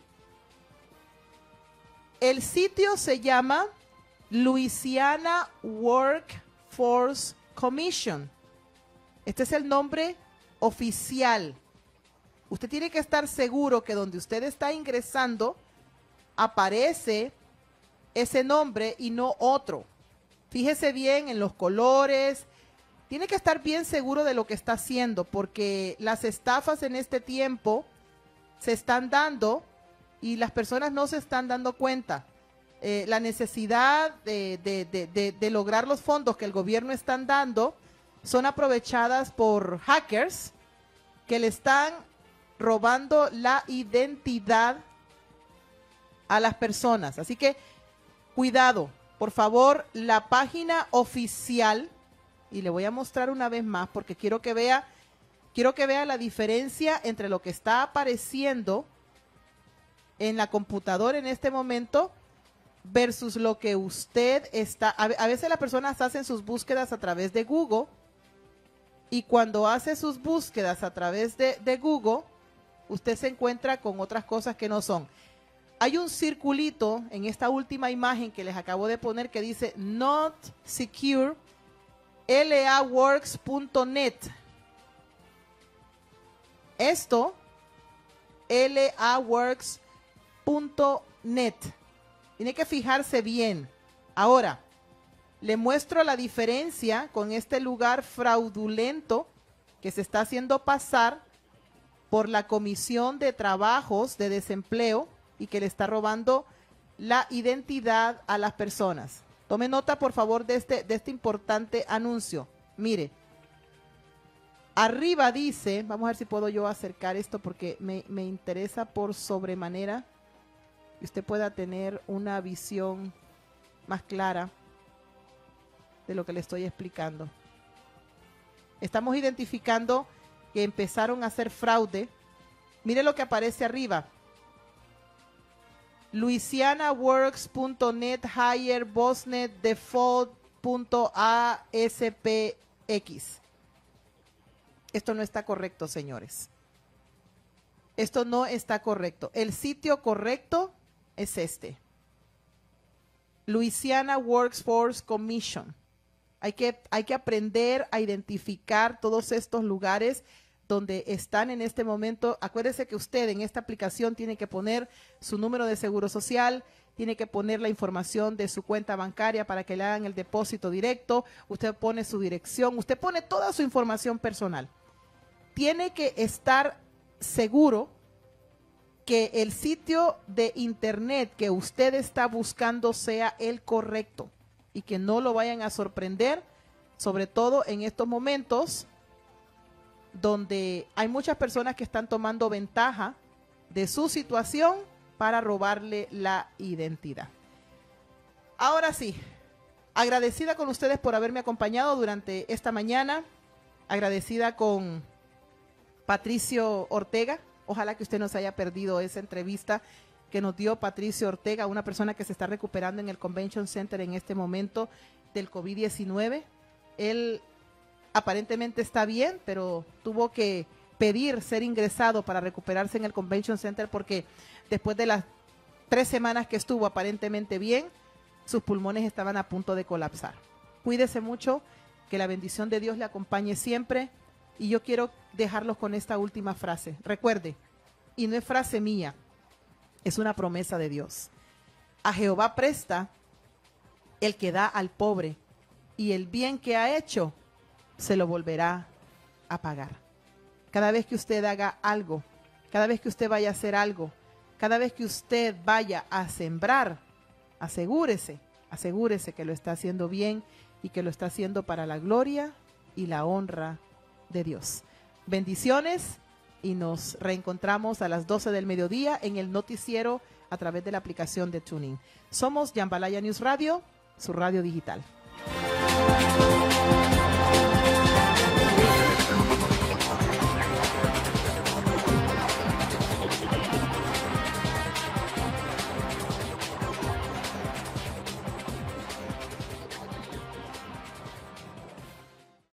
el sitio se llama Louisiana Workforce Commission. Este es el nombre oficial. Usted tiene que estar seguro que donde usted está ingresando aparece ese nombre y no otro. Fíjese bien en los colores. Tiene que estar bien seguro de lo que está haciendo, porque las estafas en este tiempo se están dando y las personas no se están dando cuenta. Eh, la necesidad de, de, de, de, de lograr los fondos que el gobierno están dando son aprovechadas por hackers que le están robando la identidad a las personas. Así que cuidado, por favor, la página oficial. Y le voy a mostrar una vez más porque quiero que vea, quiero que vea la diferencia entre lo que está apareciendo en la computadora en este momento versus lo que usted está. A, a veces las personas hacen sus búsquedas a través de Google y cuando hace sus búsquedas a través de, de Google, usted se encuentra con otras cosas que no son. Hay un circulito en esta última imagen que les acabo de poner que dice Not Secure laworks punto net. Esto, laworks punto net. Tiene que fijarse bien. Ahora, le muestro la diferencia con este lugar fraudulento que se está haciendo pasar por la Comisión de Trabajos de Desempleo y que le está robando la identidad a las personas. Tome nota, por favor, de este, de este importante anuncio. Mire, arriba dice, vamos a ver si puedo yo acercar esto porque me, me interesa por sobremanera que usted pueda tener una visión más clara de lo que le estoy explicando. Estamos identificando que empezaron a hacer fraude. Mire lo que aparece arriba. Louisianaworks punto net hire bosnet default punto a s p x. Esto no está correcto, señores. Esto no está correcto. El sitio correcto es este. Louisiana Workforce Commission. Hay que, hay que aprender a identificar todos estos lugares donde están en este momento. Acuérdese que usted en esta aplicación tiene que poner su número de seguro social, tiene que poner la información de su cuenta bancaria para que le hagan el depósito directo, usted pone su dirección, usted pone toda su información personal. Tiene que estar seguro que el sitio de internet que usted está buscando sea el correcto y que no lo vayan a sorprender, sobre todo en estos momentos donde hay muchas personas que están tomando ventaja de su situación para robarle la identidad. Ahora sí, agradecida con ustedes por haberme acompañado durante esta mañana, agradecida con Patricio Ortega. Ojalá que usted no se haya perdido esa entrevista que nos dio Patricio Ortega, una persona que se está recuperando en el Convention Center en este momento del COVID diecinueve. Él aparentemente está bien, pero tuvo que pedir ser ingresado para recuperarse en el Convention Center porque después de las tres semanas que estuvo aparentemente bien, sus pulmones estaban a punto de colapsar. Cuídese mucho, que la bendición de Dios le acompañe siempre. Y yo quiero dejarlos con esta última frase. Recuerde, y no es frase mía, es una promesa de Dios. A Jehová presta el que da al pobre, y el bien que ha hecho se lo volverá a pagar. Cada vez que usted haga algo, cada vez que usted vaya a hacer algo, cada vez que usted vaya a sembrar, asegúrese, asegúrese que lo está haciendo bien y que lo está haciendo para la gloria y la honra de Dios. Bendiciones y nos reencontramos a las doce del mediodía en el noticiero a través de la aplicación de TuneIn. Somos Jambalaya News Radio, su radio digital.